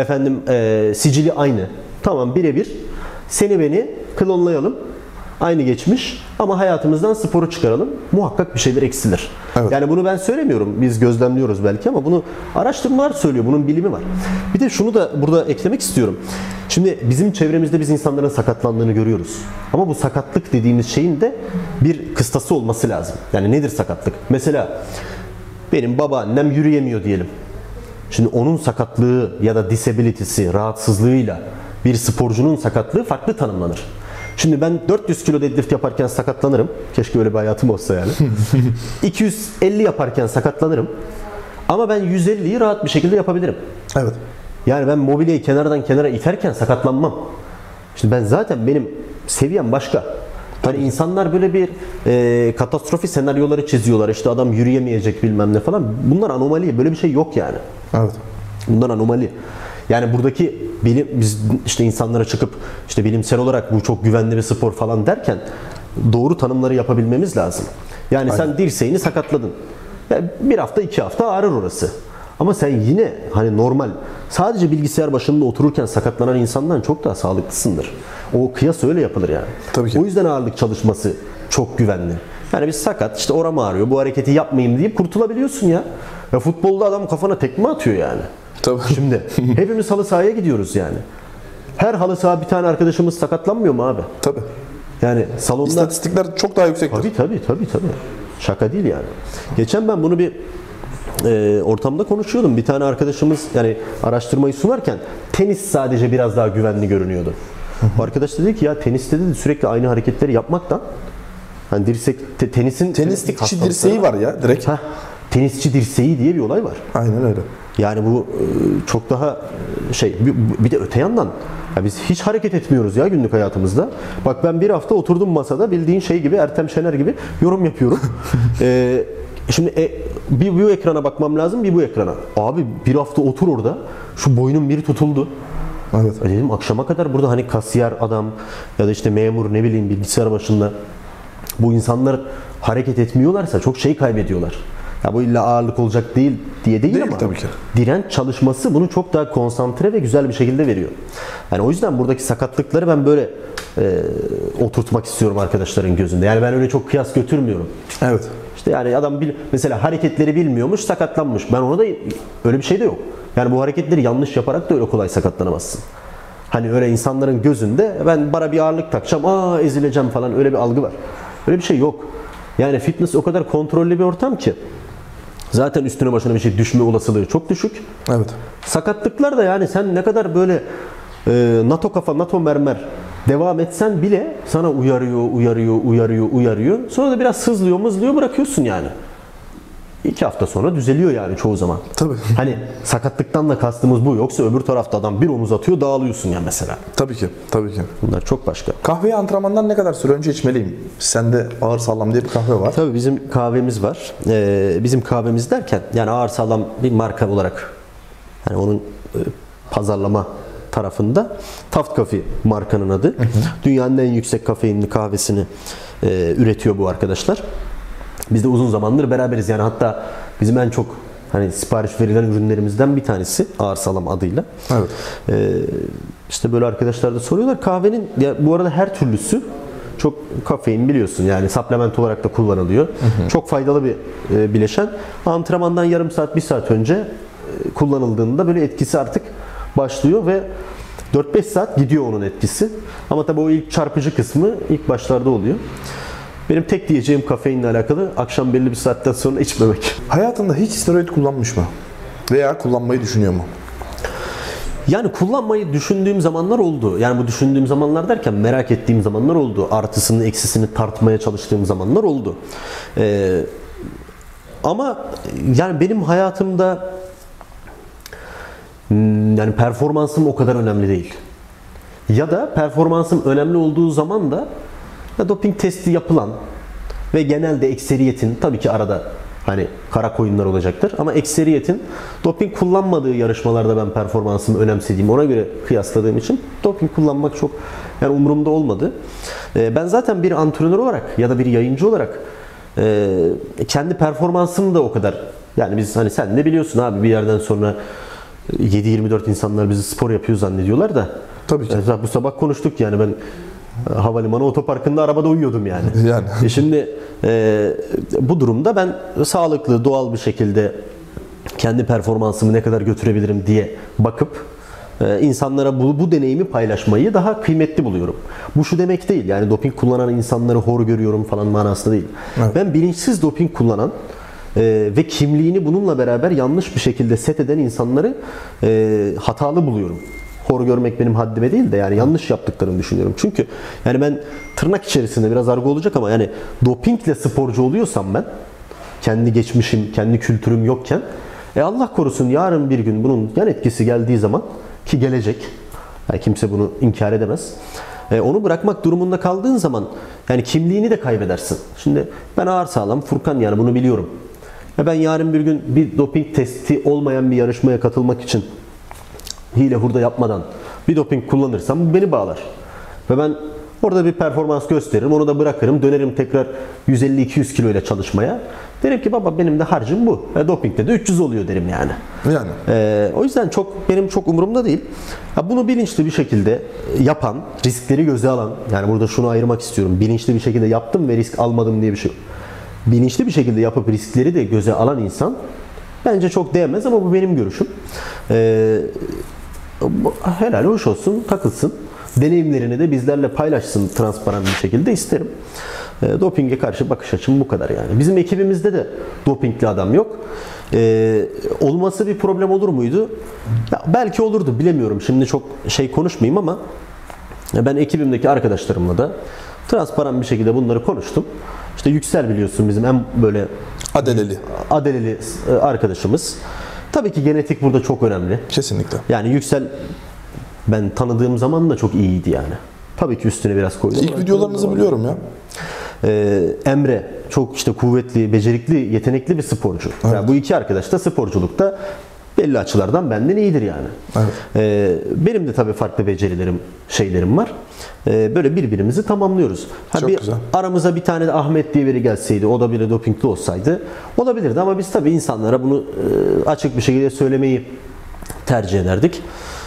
Sicili aynı. Tamam birebir. Seni beni klonlayalım. Aynı geçmiş ama hayatımızdan sporu çıkaralım. Muhakkak bir şeyler eksilir. Evet. Yani bunu ben söylemiyorum. Biz gözlemliyoruz belki ama bunu araştırmalar söylüyor. Bunun bilimi var. Bir de şunu da burada eklemek istiyorum. Şimdi bizim çevremizde biz insanların sakatlandığını görüyoruz. Ama bu sakatlık dediğimiz şeyin de bir kıstası olması lazım. Yani nedir sakatlık? Mesela benim babaannem yürüyemiyor diyelim. Şimdi onun sakatlığı ya da disability'si, rahatsızlığıyla bir sporcunun sakatlığı farklı tanımlanır. Şimdi ben 400 kilo deadlift yaparken sakatlanırım. Keşke öyle bir hayatım olsa yani. 250 yaparken sakatlanırım. Ama ben 150'yi rahat bir şekilde yapabilirim. Evet. Yani ben mobilyayı kenardan kenara iterken sakatlanmam. Şimdi ben zaten benim seviyem başka. Hani insanlar böyle bir katastrofi senaryoları çiziyorlar. İşte adam yürüyemeyecek bilmem ne falan. Bunlar anomali. Böyle bir şey yok yani. Evet. Bunlar anomali. Yani buradaki biz işte insanlara çıkıp işte bilimsel olarak bu çok güvenli bir spor falan derken doğru tanımları yapabilmemiz lazım. Yani aynen. Sen dirseğini sakatladın. Yani bir hafta 2 hafta ağrır orası. Ama sen yine hani normal sadece bilgisayar başında otururken sakatlanan insandan çok daha sağlıklısındır. O kıyas öyle yapılır yani. Tabii ki. O yüzden ağırlık çalışması çok güvenli. Yani biz sakat, işte oram ağrıyor, bu hareketi yapmayayım deyip kurtulabiliyorsun ya. Ya futbolda adam kafana tekme atıyor yani. Tabii. Şimdi hepimiz halı sahaya gidiyoruz yani. Her halı saha bir tane arkadaşımız sakatlanmıyor mu abi? Tabii. Yani salonda... İstatistikler çok daha yüksektir. Tabii. Şaka değil yani. Geçen ben bunu bir ortamda konuşuyordum. Bir tane arkadaşımız yani araştırmayı sunarken tenis sadece biraz daha güvenli görünüyordu. O arkadaş dedi ki ya teniste de sürekli aynı hareketleri yapmaktan hani tenisin Tenisçi dirseği var ya direkt. Tenisçi dirseği diye bir olay var. Aynen öyle. Yani bu çok daha bir de öte yandan ya biz hiç hareket etmiyoruz ya günlük hayatımızda. Bak ben bir hafta oturdum masada bildiğin şey gibi Ertem Şener gibi yorum yapıyorum. Şimdi bir bu ekrana bakmam lazım, bir bu ekrana. Abi bir hafta otur orada. Şu boynum biri tutuldu. Evet. Dedim akşama kadar burada hani kasiyer adam ya da işte memur ne bileyim bilgisayar başında bu insanlar hareket etmiyorlarsa çok şey kaybediyorlar. Ya bu illa ağırlık olacak değil Değil ama tabii ki. direnç çalışması bunu çok daha konsantre ve güzel bir şekilde veriyor. Yani o yüzden buradaki sakatlıkları ben böyle oturtmak istiyorum arkadaşların gözünde. Yani ben öyle çok kıyas götürmüyorum. Evet. İşte yani adam mesela hareketleri bilmiyormuş, sakatlanmış. Ben ona da öyle bir şey de yok. Yani bu hareketleri yanlış yaparak da öyle kolay sakatlanamazsın. Hani öyle insanların gözünde ben bara bir ağırlık takacağım, ezileceğim falan öyle bir algı var. Öyle bir şey yok. Yani fitness o kadar kontrollü bir ortam ki. Zaten üstüne başına bir şey düşme olasılığı çok düşük. Evet. Sakatlıklar da yani sen ne kadar böyle NATO kafa, NATO mermer devam etsen bile sana uyarıyor. Sonra da biraz sızlıyor, bırakıyorsun yani. 2 hafta sonra düzeliyor yani çoğu zaman. Tabii. Hani sakatlıktan da kastımız bu. Yoksa öbür tarafta adam bir omuz atıyor dağılıyorsun ya mesela. Tabii ki. Bunlar çok başka. Kahveyi antrenmandan ne kadar süre önce içmeliyim? Sende Ağır Sağlam diye bir kahve var. Tabii bizim kahvemiz var. Bizim kahvemiz derken yani Ağır Sağlam bir marka olarak yani onun pazarlama tarafında Taft Coffee markanın adı. Dünyanın en yüksek kafeinli kahvesini üretiyor bu arkadaşlar. Biz de uzun zamandır beraberiz yani hatta bizim en çok hani sipariş verilen ürünlerimizden bir tanesi Ağır Sağlam adıyla. Evet. İşte böyle arkadaşlar da soruyorlar kahvenin ya bu arada her türlüsü çok kafein biliyorsun yani supplement olarak da kullanılıyor. Çok faydalı bir bileşen. Antrenmandan yarım saat, 1 saat önce kullanıldığında böyle etkisi artık başlıyor ve 4-5 saat gidiyor onun etkisi. Ama tabii o ilk çarpıcı kısmı ilk başlarda oluyor. Benim tek diyeceğim kafeinle alakalı akşam belli bir saatten sonra içmemek. Hayatında hiç steroid kullanmış mı? Veya kullanmayı düşünüyor mu? Yani kullanmayı düşündüğüm zamanlar oldu. Yani bu düşündüğüm zamanlar derken merak ettiğim zamanlar oldu. Artısını eksisini tartmaya çalıştığım zamanlar oldu. Ama yani benim hayatımda yani performansım o kadar önemli değil. Ya da performansım önemli olduğu zaman da doping testi yapılan ve genelde ekseriyetin tabii ki arada hani kara koyunlar olacaktır ama ekseriyetin doping kullanmadığı yarışmalarda ben performansımı önemsediğim ona göre kıyasladığım için doping kullanmak çok yani umurumda olmadı. Ben zaten bir antrenör olarak ya da bir yayıncı olarak kendi performansım da o kadar yani biz hani sen de biliyorsun abi bir yerden sonra 7-24 insanlar bizi spor yapıyor zannediyorlar da. Tabii ki. Bu sabah konuştuk yani ben havalimanı otoparkında arabada uyuyordum yani. Şimdi bu durumda ben sağlıklı, doğal bir şekilde kendi performansımı ne kadar götürebilirim diye bakıp insanlara bu deneyimi paylaşmayı daha kıymetli buluyorum. Bu şu demek değil yani doping kullanan insanları hor görüyorum falan manasında değil. Evet. Ben bilinçsiz doping kullanan ve kimliğini bununla beraber yanlış bir şekilde set eden insanları hatalı buluyorum. Hor görmek benim haddime değil de yani yanlış yaptıklarını düşünüyorum. Çünkü yani ben tırnak içerisinde biraz argo olacak ama yani dopingle sporcu oluyorsam ben kendi geçmişim, kendi kültürüm yokken Allah korusun yarın bir gün bunun yan etkisi geldiği zaman ki gelecek. Yani kimse bunu inkar edemez. Onu bırakmak durumunda kaldığın zaman yani kimliğini de kaybedersin. Şimdi ben Ağır Sağlam Furkan yani bunu biliyorum. Ben yarın bir gün bir doping testi olmayan bir yarışmaya katılmak için hile hurda yapmadan bir doping kullanırsam bu beni bağlar. Ve ben Orada bir performans gösteririm. Onu da bırakırım. Dönerim tekrar 150-200 kilo ile çalışmaya. Derim ki baba benim de harcım bu. Dopingde de 300 oluyor derim yani. Yani. O yüzden benim çok umurumda değil. Bunu bilinçli bir şekilde yapan, riskleri göze alan, yani burada şunu ayırmak istiyorum. Bilinçli bir şekilde yaptım ve risk almadım diye bir şey yok. Bilinçli bir şekilde yapıp riskleri de göze alan insan bence çok değmez ama bu benim görüşüm. Helal hoş olsun, takılsın. Deneyimlerini de bizlerle paylaşsın transparan bir şekilde isterim. Dopinge karşı bakış açım bu kadar yani. Bizim ekibimizde de dopingli adam yok. Olması bir problem olur muydu? Ya belki olurdu, bilemiyorum. Şimdi çok konuşmayayım ama ben ekibimdeki arkadaşlarımla da transparan bir şekilde bunları konuştum. İşte Yüksel biliyorsun bizim en böyle adeleli arkadaşımız. Tabii ki genetik burada çok önemli. Kesinlikle. Yani Yüksel ben tanıdığım zaman da çok iyiydi yani. Tabii ki üstüne biraz koydum. İlk videolarınızı biliyorum ya. Emre çok kuvvetli, becerikli, yetenekli bir sporcu. Evet. Yani bu iki arkadaş da sporculukta belli açılardan benden iyidir yani. Evet. Benim de tabii farklı becerilerim, şeylerim var. Böyle birbirimizi tamamlıyoruz. Çok güzel. Aramıza bir tane de Ahmet diye biri gelseydi, o da bile dopingli olsaydı olabilirdi ama biz tabii insanlara bunu açık bir şekilde söylemeyi tercih ederdik.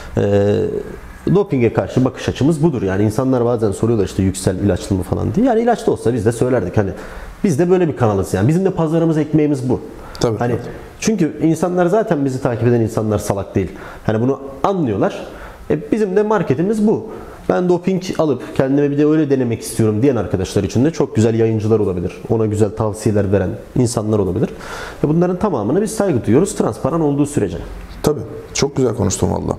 Dopinge karşı bakış açımız budur. Yani insanlar bazen soruyorlar işte Yüksel ilaçlı mı falan diye. Yani ilaçlı olsa biz de söylerdik. Hani biz de böyle bir kanalız yani. Bizim de pazarımız, ekmeğimiz bu. Tabii. Hani çünkü insanlar zaten bizi takip eden insanlar salak değil. Hani bunu anlıyorlar. Bizim de marketimiz bu. Ben doping alıp kendime bir de öyle denemek istiyorum diyen arkadaşlar için de çok güzel yayıncılar olabilir. Ona güzel tavsiyeler veren insanlar olabilir. Bunların tamamına biz saygı duyuyoruz. Transparan olduğu sürece. Tabii. Çok güzel konuştun valla.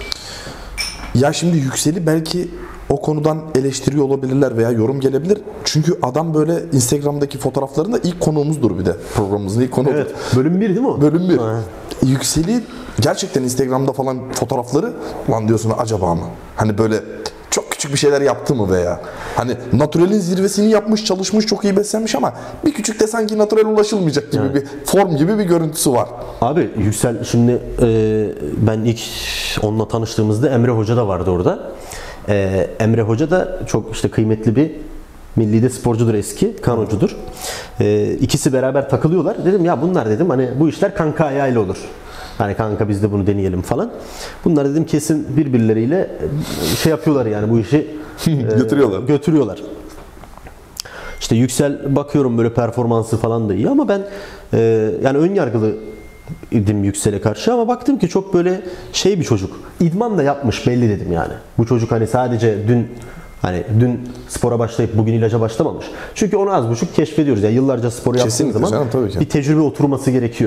Ya şimdi Yüksel'i belki o konudan eleştiriyor olabilirler veya yorum gelebilir. Çünkü adam böyle Instagram'daki fotoğraflarında ilk konuğumuzdur bir de. Programımızın ilk konuğudur. Evet. Bölüm 1 değil mi o? Bölüm 1. Yüksel'i gerçekten Instagram'da falan fotoğrafları lan diyorsun acaba mı? Hani böyle çok küçük bir şeyler yaptı mı veya hani naturalin zirvesini yapmış, çalışmış, çok iyi beslenmiş ama bir küçük de sanki natural ulaşılmayacak gibi Evet. bir form gibi bir görüntüsü var. Abi Yüksel şimdi ben ilk onunla tanıştığımızda Emre Hoca da vardı orada. Emre Hoca da çok kıymetli bir millide sporcudur, eski kanocudur. İkisi beraber takılıyorlar. Dedim ya bunlar dedim hani bu işler kanka ayağıyla olur. Hani kanka biz de bunu deneyelim falan. Bunlar dedim kesin birbirleriyle yapıyorlar yani bu işi götürüyorlar. İşte Yüksel bakıyorum böyle performansı falan da iyi ama ben yani ön yargılı idim Yüksel'e karşı ama baktım ki çok böyle bir çocuk. İdman da yapmış belli dedim yani. Bu çocuk hani sadece dün spora başlayıp bugün ilaca başlamamış. Çünkü onu az buçuk keşfediyoruz. Yani yıllarca spor yaptığın zaman canım, tabii ki. bir tecrübe oturması gerekiyor.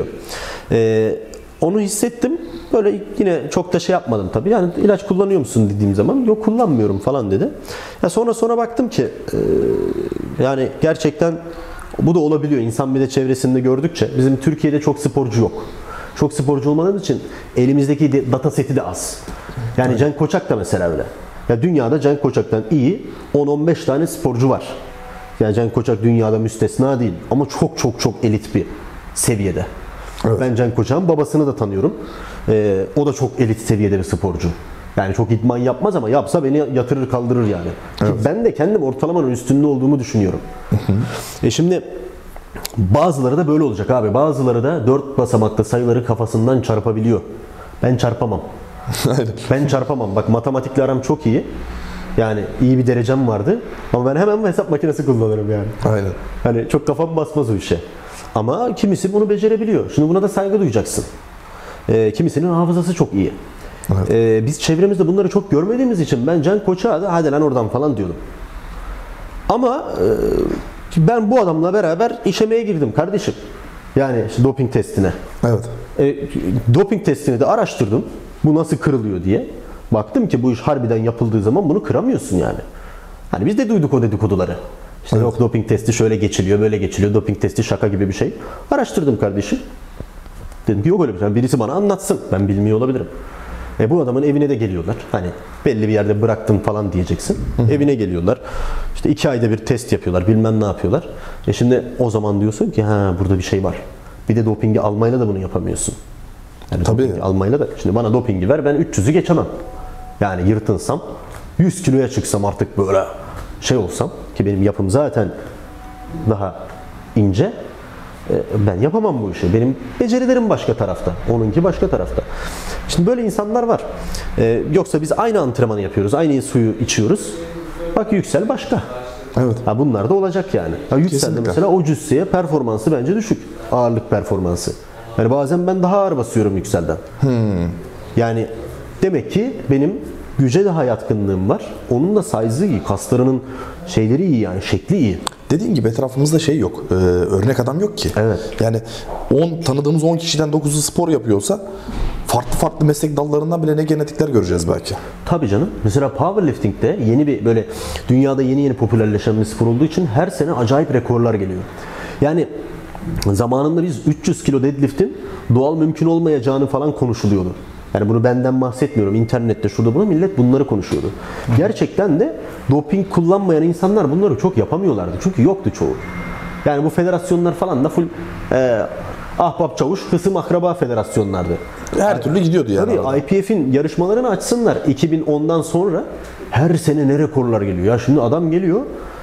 Onu hissettim. Böyle yine çok da yapmadım tabii. Yani ilaç kullanıyor musun dediğim zaman yok kullanmıyorum falan dedi. Ya sonra baktım ki yani gerçekten bu da olabiliyor. İnsan bir de çevresinde gördükçe bizim Türkiye'de çok sporcu yok. Çok sporcu olmadığı için elimizdeki data seti de az. Yani evet. Cenk Koçak da mesela öyle. Ya dünyada Cenk Koçak'tan iyi 10-15 tane sporcu var. Yani Cenk Koçak dünyada müstesna değil ama çok elit bir seviyede. Evet. Ben Cenk Koçak'ın babasını da tanıyorum. O da çok elit seviyede bir sporcu. Yani çok idman yapmaz ama yapsa beni yatırır kaldırır yani. Evet. Ben de kendim ortalamanın üstünde olduğumu düşünüyorum. Şimdi bazıları da böyle olacak abi. Bazıları da 4 basamakta sayıları kafasından çarpabiliyor. Ben çarpamam. Ben çarpamam. Bak matematikle aram çok iyi. Yani iyi bir derecem vardı. Ama ben hemen hesap makinesi kullanırım yani. Aynen. Hani çok kafam basmaz o işe. Ama kimisi bunu becerebiliyor. Şimdi buna da saygı duyacaksın. Kimisinin hafızası çok iyi. Evet. Biz çevremizde bunları çok görmediğimiz için ben Cenk Koçak'a da hadi lan oradan falan diyordum. Ama ben bu adamla beraber işemeye girdim kardeşim. Yani doping testine. Evet. Doping testini de araştırdım. Bu nasıl kırılıyor diye. Baktım ki bu iş harbiden yapıldığı zaman bunu kıramıyorsun yani. Hani biz de duyduk o dedikoduları. İşte evet. Yok doping testi şöyle geçiliyor, böyle geçiliyor. Doping testi şaka gibi bir şey. Araştırdım kardeşim. Dedim ki yok öyle bir şey. Birisi bana anlatsın. Ben bilmiyor olabilirim. Bu adamın evine de geliyorlar. Hani belli bir yerde bıraktım falan diyeceksin. Evine geliyorlar. İşte 2 ayda bir test yapıyorlar. Bilmem ne yapıyorlar. Şimdi o zaman diyorsun ki ha burada bir şey var. Bir de dopingi almayla da bunu yapamıyorsun. Yani tabii. Almayla da. Şimdi bana dopingi ver ben 300'ü geçemem. Yani yırtınsam 100 kiloya çıksam artık böyle şey olsam ki benim yapım zaten daha ince, ben yapamam bu işi. Benim becerilerim başka tarafta. Onunki başka tarafta. Şimdi böyle insanlar var. Yoksa biz aynı antrenmanı yapıyoruz. Aynı suyu içiyoruz. Bak Yüksel başka. Evet. Ha, bunlar da olacak yani. Ha, Yüksel'de Kesinlikle. mesela o cüsseye performansı bence düşük. Ağırlık performansı. Yani bazen ben daha ağır basıyorum Yüksel'den. Yani demek ki benim güce daha yatkınlığım var. Onun da size'ı iyi. Kaslarının şeyleri iyi yani. Şekli iyi. Dediğim gibi etrafımızda şey yok. Örnek adam yok ki. Evet. Yani tanıdığımız 10 kişiden 9'u spor yapıyorsa farklı meslek dallarından bile ne genetikler göreceğiz belki. Tabii canım. Mesela powerlifting'de yeni bir böyle dünyada yeni popülerleşen bir spor olduğu için her sene acayip rekorlar geliyor. Yani zamanında biz 300 kilo deadlift'in doğal mümkün olmayacağını falan konuşuluyordu. Yani bunu benden bahsetmiyorum. İnternette şurada bunu millet bunları konuşuyordu. Gerçekten de doping kullanmayan insanlar bunları çok yapamıyorlardı. Çünkü yoktu çoğu. Yani bu federasyonlar falan da full ahbap çavuş, kısım akraba federasyonlardı. Her türlü gidiyordu yani. Tabii IPF'in yarışmalarını açsınlar 2010'dan sonra her sene ne rekorlar geliyor. Ya şimdi adam geliyor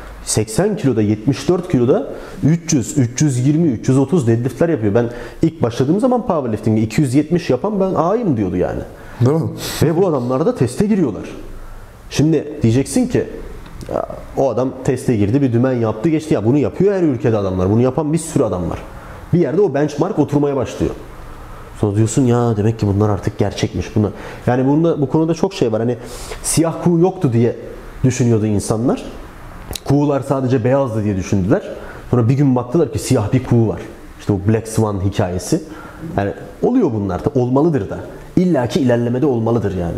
80 kiloda, 74 kiloda 300, 320, 330 deadliftler yapıyor. Ben ilk başladığım zaman powerlifting'e 270 yapan ben A'yım diyordu yani. Değil mi? Ve bu adamlar da teste giriyorlar. Şimdi diyeceksin ki ya, o adam teste girdi, bir dümen yaptı, geçti. Ya bunu yapıyor her ülkede adamlar. Bunu yapan bir sürü adam var. Bir yerde o benchmark oturmaya başlıyor. Sonra diyorsun ya demek ki bunlar artık gerçekmiş. Yani bu konuda çok şey var. Hani siyah kuğu yoktu diye düşünüyordu insanlar. Kuğular sadece beyazdı diye düşündüler. Sonra bir gün baktılar ki siyah bir kuğu var. İşte o Black Swan hikayesi. Yani oluyor bunlar da. Olmalıdır da. İlla ki ilerlemede olmalıdır yani.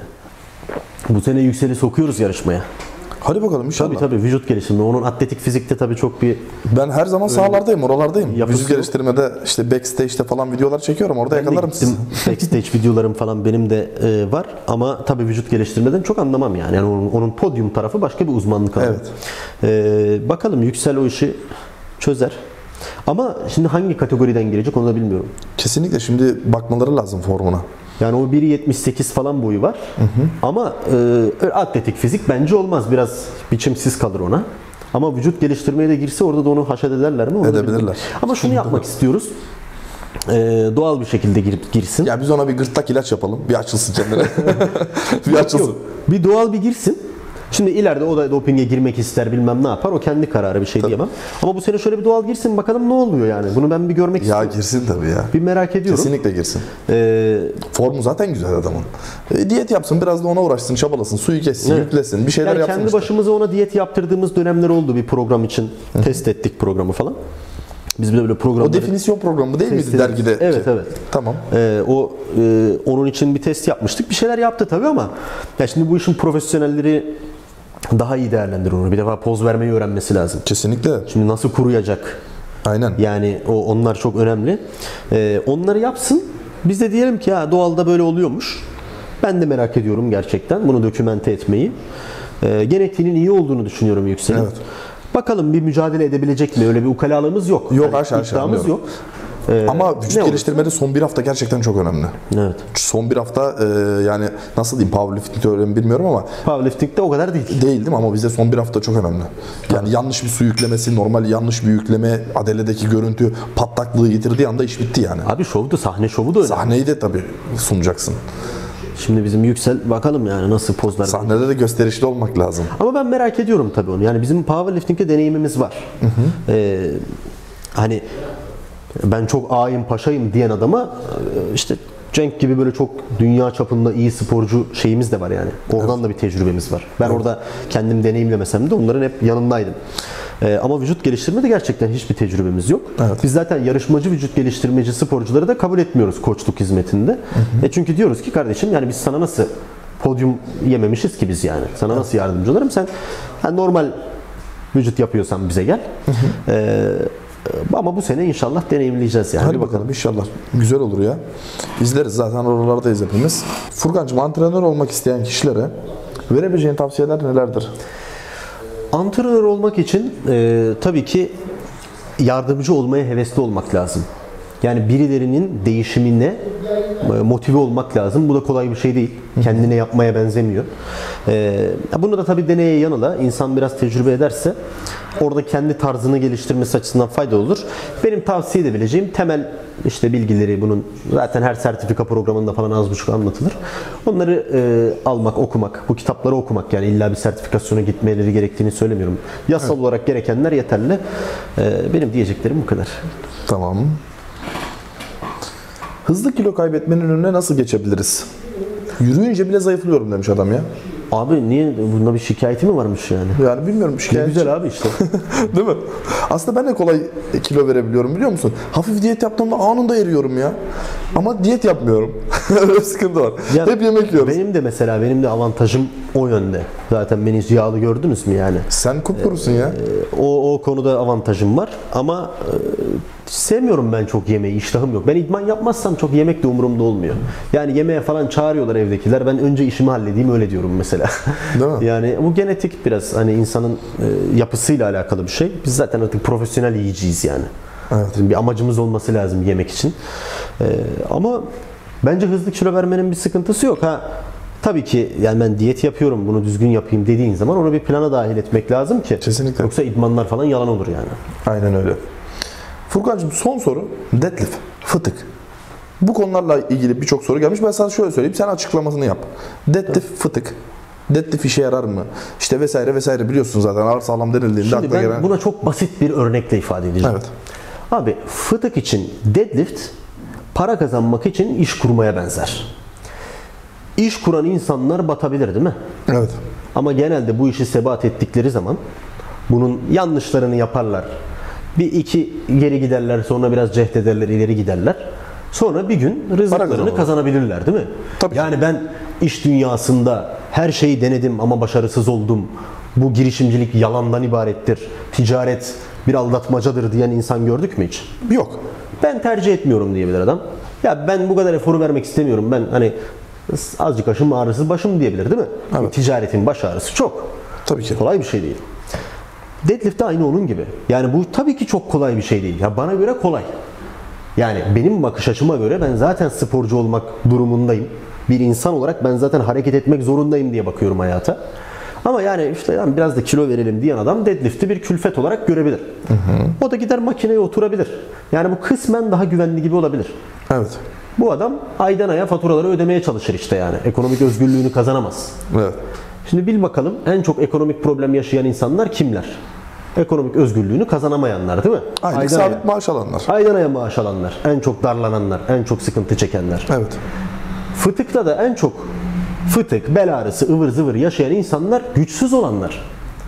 Bu sene Yüksel'i sokuyoruz yarışmaya. Hadi bakalım inşallah. Tabii vücut gelişimi. Onun atletik fizikte tabii çok bir... Ben her zaman sahalardayım, oralardayım. Yapısı Vücut yok. geliştirmede işte backstage'de falan videolar çekiyorum. Orada yakalarım sizi. Backstage videolarım falan benim de var. Ama tabii vücut geliştirmeden çok anlamam yani. Yani onun podyum tarafı başka bir uzmanlık alanı. Evet. Bakalım Yüksel o işi çözer. Ama şimdi hangi kategoriden girecek onu da bilmiyorum. Kesinlikle şimdi bakmaları lazım formuna. Yani o 1.78 falan boyu var. Ama atletik fizik bence olmaz. Biraz biçimsiz kalır ona. Ama vücut geliştirmeye de girse orada da onu haşet ederler mi? Onu da Edebilirler. bilmiyorum. Ama şunu yapmak istiyoruz. Doğal bir şekilde girsin. Ya biz ona bir gırtlak ilaç yapalım. Bir açılsın kendine. Bir açılsın. Yok, bir doğal bir girsin. Şimdi ileride o da dopinge girmek ister bilmem ne yapar. O kendi kararı bir şey diyemem. Ama bu sene şöyle bir doğal girsin bakalım ne oluyor yani. Bunu ben bir görmek Ya istiyorum. girsin tabii ya. Bir merak ediyorum. Kesinlikle girsin. Formu zaten güzel adamın. Diyet yapsın, biraz da ona uğraşsın, çabalasın, suyu kessin, Evet. yüklesin, bir şeyler Yani yapsın kendi işte. başımıza ona diyet yaptırdığımız dönemler oldu bir program için. Test ettik programı falan. Biz bir de böyle programları... O definisyon programı değil Test miydi ederiz. dergide? Evet. Tamam. Onun için bir test yapmıştık. Bir şeyler yaptı tabii ama ya şimdi bu işin profesyonelleri daha iyi değerlendirir onu. Bir defa poz vermeyi öğrenmesi lazım. Kesinlikle. Şimdi nasıl kuruyacak? Aynen. Yani onlar çok önemli. Onları yapsın. Biz de diyelim ki ya doğalda böyle oluyormuş. Ben de merak ediyorum gerçekten bunu dokümente etmeyi. Genetiğinin iyi olduğunu düşünüyorum Yüksel'in. Evet. Bakalım bir mücadele edebilecek mi? Öyle bir ukalalığımız yok. Yok, Yani aşağı iddiamız anlıyorum. yok. Ama vücut ne geliştirmede son bir hafta gerçekten çok önemli. Evet. Son bir hafta yani nasıl diyeyim, powerlifting teoremi bilmiyorum ama Powerlifting'de o kadar değil. değil mi? Ama bizde son bir hafta çok önemli. Yani yanlış bir su yüklemesi, normal yanlış bir yükleme, Adele'deki görüntü patlaklığı getirdiği anda iş bitti yani. Abi şovdu, sahne şovu da öyle. Sahneyi de tabii sunacaksın. Şimdi bizim Yüksel bakalım yani nasıl pozlar. Sahnede de gösterişli olmak lazım. Ama ben merak ediyorum tabii onu. Yani bizim powerlifting'de deneyimimiz var. Hani ben çok ağayım paşayım diyen adama işte Cenk gibi böyle çok dünya çapında iyi sporcu şeyimiz de var yani. Oradan da bir tecrübemiz var. Ben orada kendim deneyimlemesem de onların hep yanındaydım. Ama vücut geliştirmede gerçekten hiçbir tecrübemiz yok. Evet. Biz zaten yarışmacı vücut geliştirmeci sporcuları da kabul etmiyoruz koçluk hizmetinde. Çünkü diyoruz ki kardeşim yani biz sana nasıl podyum yememişiz ki biz yani. Sana nasıl yardımcı olurum? Sen normal vücut yapıyorsan bize gel. Ama bu sene inşallah deneyimleyeceğiz yani. Hadi bakalım inşallah. Güzel olur ya. İzleriz zaten, oralardayız hepimiz. Furkancığım, antrenör olmak isteyen kişilere verebileceğin tavsiyeler nelerdir? Antrenör olmak için tabii ki yardımcı olmaya hevesli olmak lazım. Yani birilerinin değişimine motive olmak lazım. Bu da kolay bir şey değil. Kendine yapmaya benzemiyor. Bunu da tabii deneye yanıla insan biraz tecrübe ederse orada kendi tarzını geliştirmesi açısından faydalı olur. Benim tavsiye edebileceğim temel işte bilgileri, bunun zaten her sertifika programında falan az buçuk anlatılır. Onları almak, okumak, bu kitapları okumak, yani illa bir sertifikasyona gitmeleri gerektiğini söylemiyorum. Yasal olarak gerekenler yeterli. Benim diyeceklerim bu kadar. Tamam. Hızlı kilo kaybetmenin önüne nasıl geçebiliriz? Yürüyünce bile zayıflıyorum demiş adam ya. Abi niye? Bunda bir şikayeti mi varmış yani? Yani bilmiyorum. Ne Şikayetçi. güzel abi işte. Değil mi? Aslında ben de kolay kilo verebiliyorum, biliyor musun? Hafif diyet yaptığımda anında eriyorum ya. Ama diyet yapmıyorum. Öyle bir sıkıntı var. Ya, hep yemek yiyoruz. Benim de avantajım o yönde. Zaten beni hiç yağlı gördünüz mü yani? Sen kupkurusun ya. O konuda avantajım var ama sevmiyorum ben çok yemeği, iştahım yok. Ben idman yapmazsam çok yemek de umurumda olmuyor. Yani yemeğe falan çağırıyorlar evdekiler. Ben önce işimi halledeyim öyle diyorum mesela. Değil mi? Yani bu genetik biraz hani insanın yapısıyla alakalı bir şey. Biz zaten artık profesyonel yiyeceğiz yani. Evet. Bizim bir amacımız olması lazım yemek için. Ama bence hızlı kilo vermenin bir sıkıntısı yok. Tabii ki yani ben diyet yapıyorum, bunu düzgün yapayım dediğin zaman onu bir plana dahil etmek lazım ki. Kesinlikle. Yoksa idmanlar falan yalan olur yani. Aynen öyle. Furkancığım, son soru. Deadlift, fıtık. Bu konularla ilgili birçok soru gelmiş. Ben sana şöyle söyleyeyim, sen açıklamasını yap. Deadlift, fıtık. Deadlift işe yarar mı? İşte vesaire vesaire, biliyorsun zaten ağır sağlam denildiğinde Şimdi akla ben gelen... buna çok basit bir örnekle ifade edeceğim. Evet. Abi fıtık için deadlift para kazanmak için iş kurmaya benzer. İş kuran insanlar batabilir değil mi? Evet. Ama genelde bu işi sebat ettikleri zaman bunun yanlışlarını yaparlar. Bir iki geri giderler, sonra biraz cehd ederler, ileri giderler. Sonra bir gün rızıklarını kazanabilirler değil mi? Tabii. Yani ben iş dünyasında her şeyi denedim ama başarısız oldum. Bu girişimcilik yalandan ibarettir. Ticaret bir aldatmacadır diyen insan gördük mü hiç? Yok. Ben tercih etmiyorum diyebilir adam. Ya ben bu kadar eforu vermek istemiyorum. Ben hani azıcık aşım ağrısı başım diyebilir değil mi? Evet. Ticaretin baş ağrısı çok. Tabii ki. Kolay bir şey değil. Deadlift de aynı onun gibi. Yani bu tabii ki çok kolay bir şey değil. Ya bana göre kolay. Yani benim bakış açıma göre ben zaten sporcu olmak durumundayım. Bir insan olarak ben zaten hareket etmek zorundayım diye bakıyorum hayata. Ama yani işte yani biraz da kilo verelim diyen adam deadlift'i bir külfet olarak görebilir. O da gider makineye oturabilir. Yani bu kısmen daha güvenli gibi olabilir. Evet. Bu adam aydan aya faturaları ödemeye çalışır işte yani. Ekonomik özgürlüğünü kazanamaz. Evet. Şimdi bil bakalım en çok ekonomik problem yaşayan insanlar kimler? Ekonomik özgürlüğünü kazanamayanlar değil mi? Aylık Aydan sabit aya. maaş alanlar. Aydan aya maaş alanlar, en çok darlananlar, en çok sıkıntı çekenler. Evet. Fıtıkta da en çok fıtık, bel ağrısı, ıvır zıvır yaşayan insanlar güçsüz olanlar.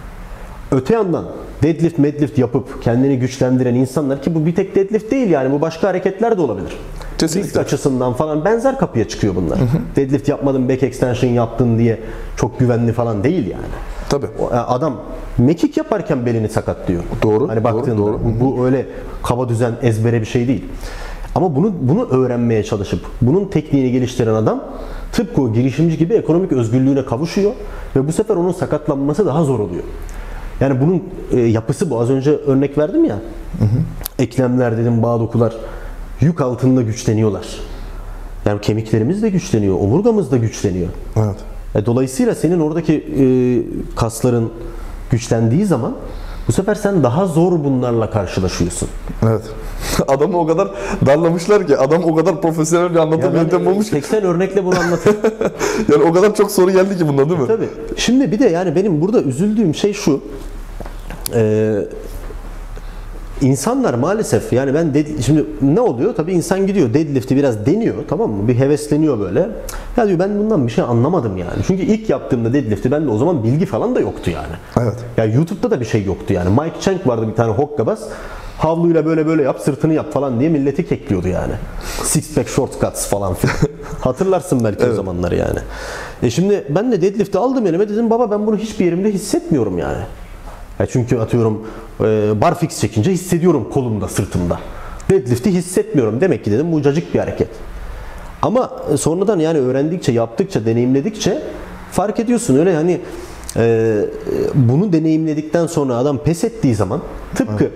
Öte yandan deadlift, medlift yapıp kendini güçlendiren insanlar, ki bu bir tek deadlift değil yani, bu başka hareketler de olabilir. Kesinlikle. Risk açısından falan benzer kapıya çıkıyor bunlar. Deadlift yapmadın, back extension yaptın diye çok güvenli falan değil yani. Tabii. Adam mekik yaparken belini sakatlıyor. Doğru, Hani baktığında doğru. bu öyle kaba düzen ezbere bir şey değil. Ama bunu öğrenmeye çalışıp bunun tekniğini geliştiren adam tıpkı o girişimci gibi ekonomik özgürlüğüne kavuşuyor ve bu sefer onun sakatlanması daha zor oluyor. Yani bunun yapısı bu. Az önce örnek verdim ya. Eklemler dedim, bağ dokular yük altında güçleniyorlar. Yani kemiklerimiz de güçleniyor, omurgamız da güçleniyor. Evet. Dolayısıyla senin oradaki kasların güçlendiği zaman bu sefer sen daha zor bunlarla karşılaşıyorsun. Evet. Adamı o kadar darlamışlar ki, adam o kadar profesyonel bir anlatım yöntemi bulmuş ki. 80 örnekle bunu anlatır. Yani o kadar çok soru geldi ki bunda, değil mi? Tabii. Şimdi bir de yani benim burada üzüldüğüm şey şu. İnsanlar maalesef yani şimdi ne oluyor? Tabii insan gidiyor deadlift'i biraz deniyor, tamam mı? Bir hevesleniyor böyle. Ya diyor ben bundan bir şey anlamadım yani. Çünkü ilk yaptığımda deadlift'i bende o zaman bilgi falan da yoktu yani. Evet. Ya YouTube'da da bir şey yoktu yani. Mike Chang vardı bir tane hokkabaz. Havluyla böyle yap, sırtını yap falan diye milleti kekliyordu yani. Six pack shortcuts falan filan. Hatırlarsın belki o zamanları yani. Şimdi ben de deadlift'i aldım elime, dedim baba ben bunu hiçbir yerimde hissetmiyorum yani. Çünkü atıyorum barfix çekince hissediyorum kolumda, sırtımda. Deadlift'i hissetmiyorum. Demek ki dedim bu cacık bir hareket. Ama sonradan yani öğrendikçe, yaptıkça, deneyimledikçe fark ediyorsun. Öyle hani bunu deneyimledikten sonra adam pes ettiği zaman tıpkı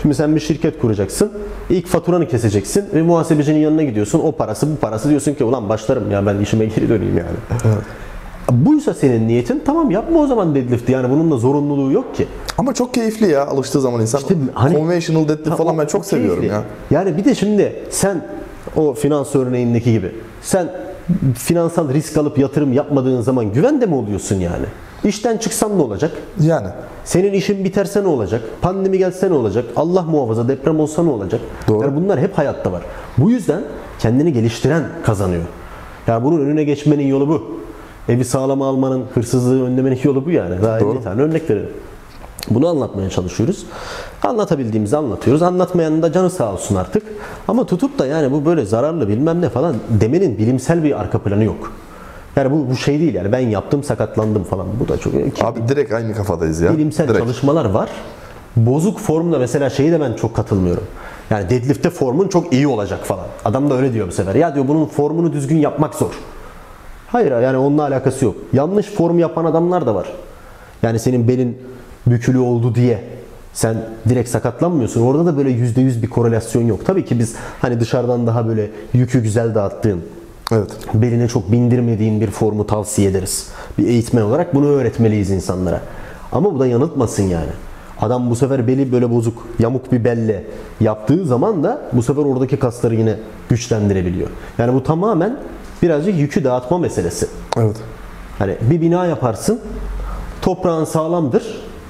Şimdi sen bir şirket kuracaksın. İlk faturanı keseceksin ve muhasebecinin yanına gidiyorsun. O parası bu parası diyorsun ki ulan başlarım ya ben işime geri döneyim yani. Evet. Buysa senin niyetin tamam yapma o zaman deadlift'i yani bunun da zorunluluğu yok ki. Ama çok keyifli ya alıştığı zaman insan. İşte hani- Conventional deadlift falan ben çok seviyorum keyifli. ya. Yani bir de şimdi sen o finans örneğindeki gibi sen finansal risk alıp yatırım yapmadığın zaman güvende mi oluyorsun yani? İşten çıksan ne olacak? Yani. Senin işin biterse ne olacak? Pandemi gelse ne olacak? Allah muhafaza deprem olsa ne olacak? Doğru. Yani bunlar hep hayatta var. Bu yüzden kendini geliştiren kazanıyor. Yani bunun önüne geçmenin yolu bu. Evi sağlama almanın, hırsızlığı önlemenin yolu bu yani. Daha Doğru. 50 tane örnek verelim. Bunu anlatmaya çalışıyoruz. Anlatabildiğimizi anlatıyoruz. Anlatmayanın da canı sağ olsun artık. Ama tutup da yani bu böyle zararlı bilmem ne falan demenin bilimsel bir arka planı yok. Yani bu şey değil yani ben yaptım sakatlandım falan. Bu da çok Abi direkt aynı kafadayız ya. bilimsel Direkt. çalışmalar var. Bozuk formda mesela şeyi de ben çok katılmıyorum. Yani deadlift'te formun çok iyi olacak falan. Adam da öyle diyor bu sefer. Ya diyor bunun formunu düzgün yapmak zor. Hayır yani onunla alakası yok. Yanlış form yapan adamlar da var. Yani senin belin bükülü oldu diye sen direkt sakatlanmıyorsun. Orada da böyle %100 bir korelasyon yok. Tabii ki biz hani dışarıdan daha böyle yükü güzel dağıttığın, Evet. beline çok bindirmediğin bir formu tavsiye ederiz. Bir eğitmen olarak bunu öğretmeliyiz insanlara. Ama bu da yanıltmasın yani. Adam bu sefer beli böyle bozuk, yamuk bir belle yaptığı zaman da bu sefer oradaki kasları yine güçlendirebiliyor. Yani bu tamamen birazcık yükü dağıtma meselesi. Evet. Hani bir bina yaparsın, toprağın sağlamdır,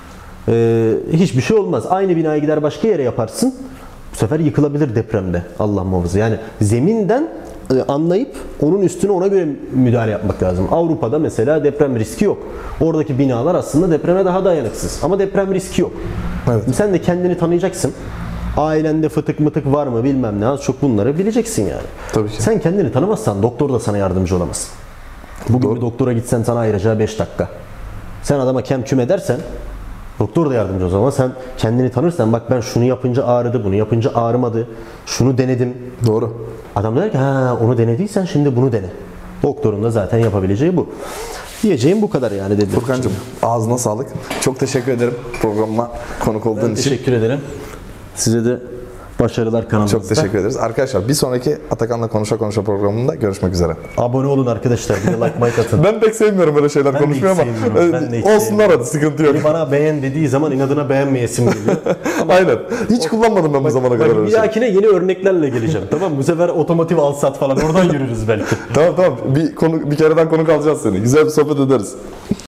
hiçbir şey olmaz. Aynı binayı gider başka yere yaparsın, bu sefer yıkılabilir depremde Allah muhafaza. Yani zeminden anlayıp onun üstüne ona göre müdahale yapmak lazım. Avrupa'da mesela deprem riski yok. Oradaki binalar aslında depreme daha dayanıksız. Ama deprem riski yok. Evet. Sen de kendini tanıyacaksın. Ailende fıtık mıtık var mı bilmem ne az çok bunları bileceksin yani. Tabii ki. Sen kendini tanımazsan doktor da sana yardımcı olamaz. Bugün Doğru. bir doktora gitsen sana ayıracağı 5 dakika. Sen adama kem küm edersen doktor da yardımcı o zaman. Sen kendini tanırsan bak ben şunu yapınca ağrıdı, bunu yapınca ağrımadı. Şunu denedim. Doğru. Adam der ki ha onu denediysen şimdi bunu dene. Doktorun da zaten yapabileceği bu. Diyeceğim bu kadar yani dedim. Furkancığım ağzına sağlık. Çok teşekkür ederim programıma konuk olduğun için. Teşekkür ederim. Size de başarılar kanalımızda. Çok teşekkür ederiz. Arkadaşlar bir sonraki Atakan'la Konuşa Konuşa programında görüşmek üzere. Abone olun arkadaşlar. Bir de like atın. Ben pek sevmiyorum böyle şeyler Ben de konuşmayı hiç ama sevmiyorum. Ben de hiç olsunlar sevmiyorum. hadi sıkıntı yok. Biri bana beğen dediği zaman inadına beğenmeyesim geliyor. Aynen. Hiç kullanmadım ben bu zamana kadar Bak, öyle bir şey. dahakine yeni örneklerle geleceğim. Tamam mı? Bu sefer otomotiv al sat falan oradan yürürüz belki. Tamam. Bir kereden konuk alacağız seni. Güzel bir sohbet ederiz.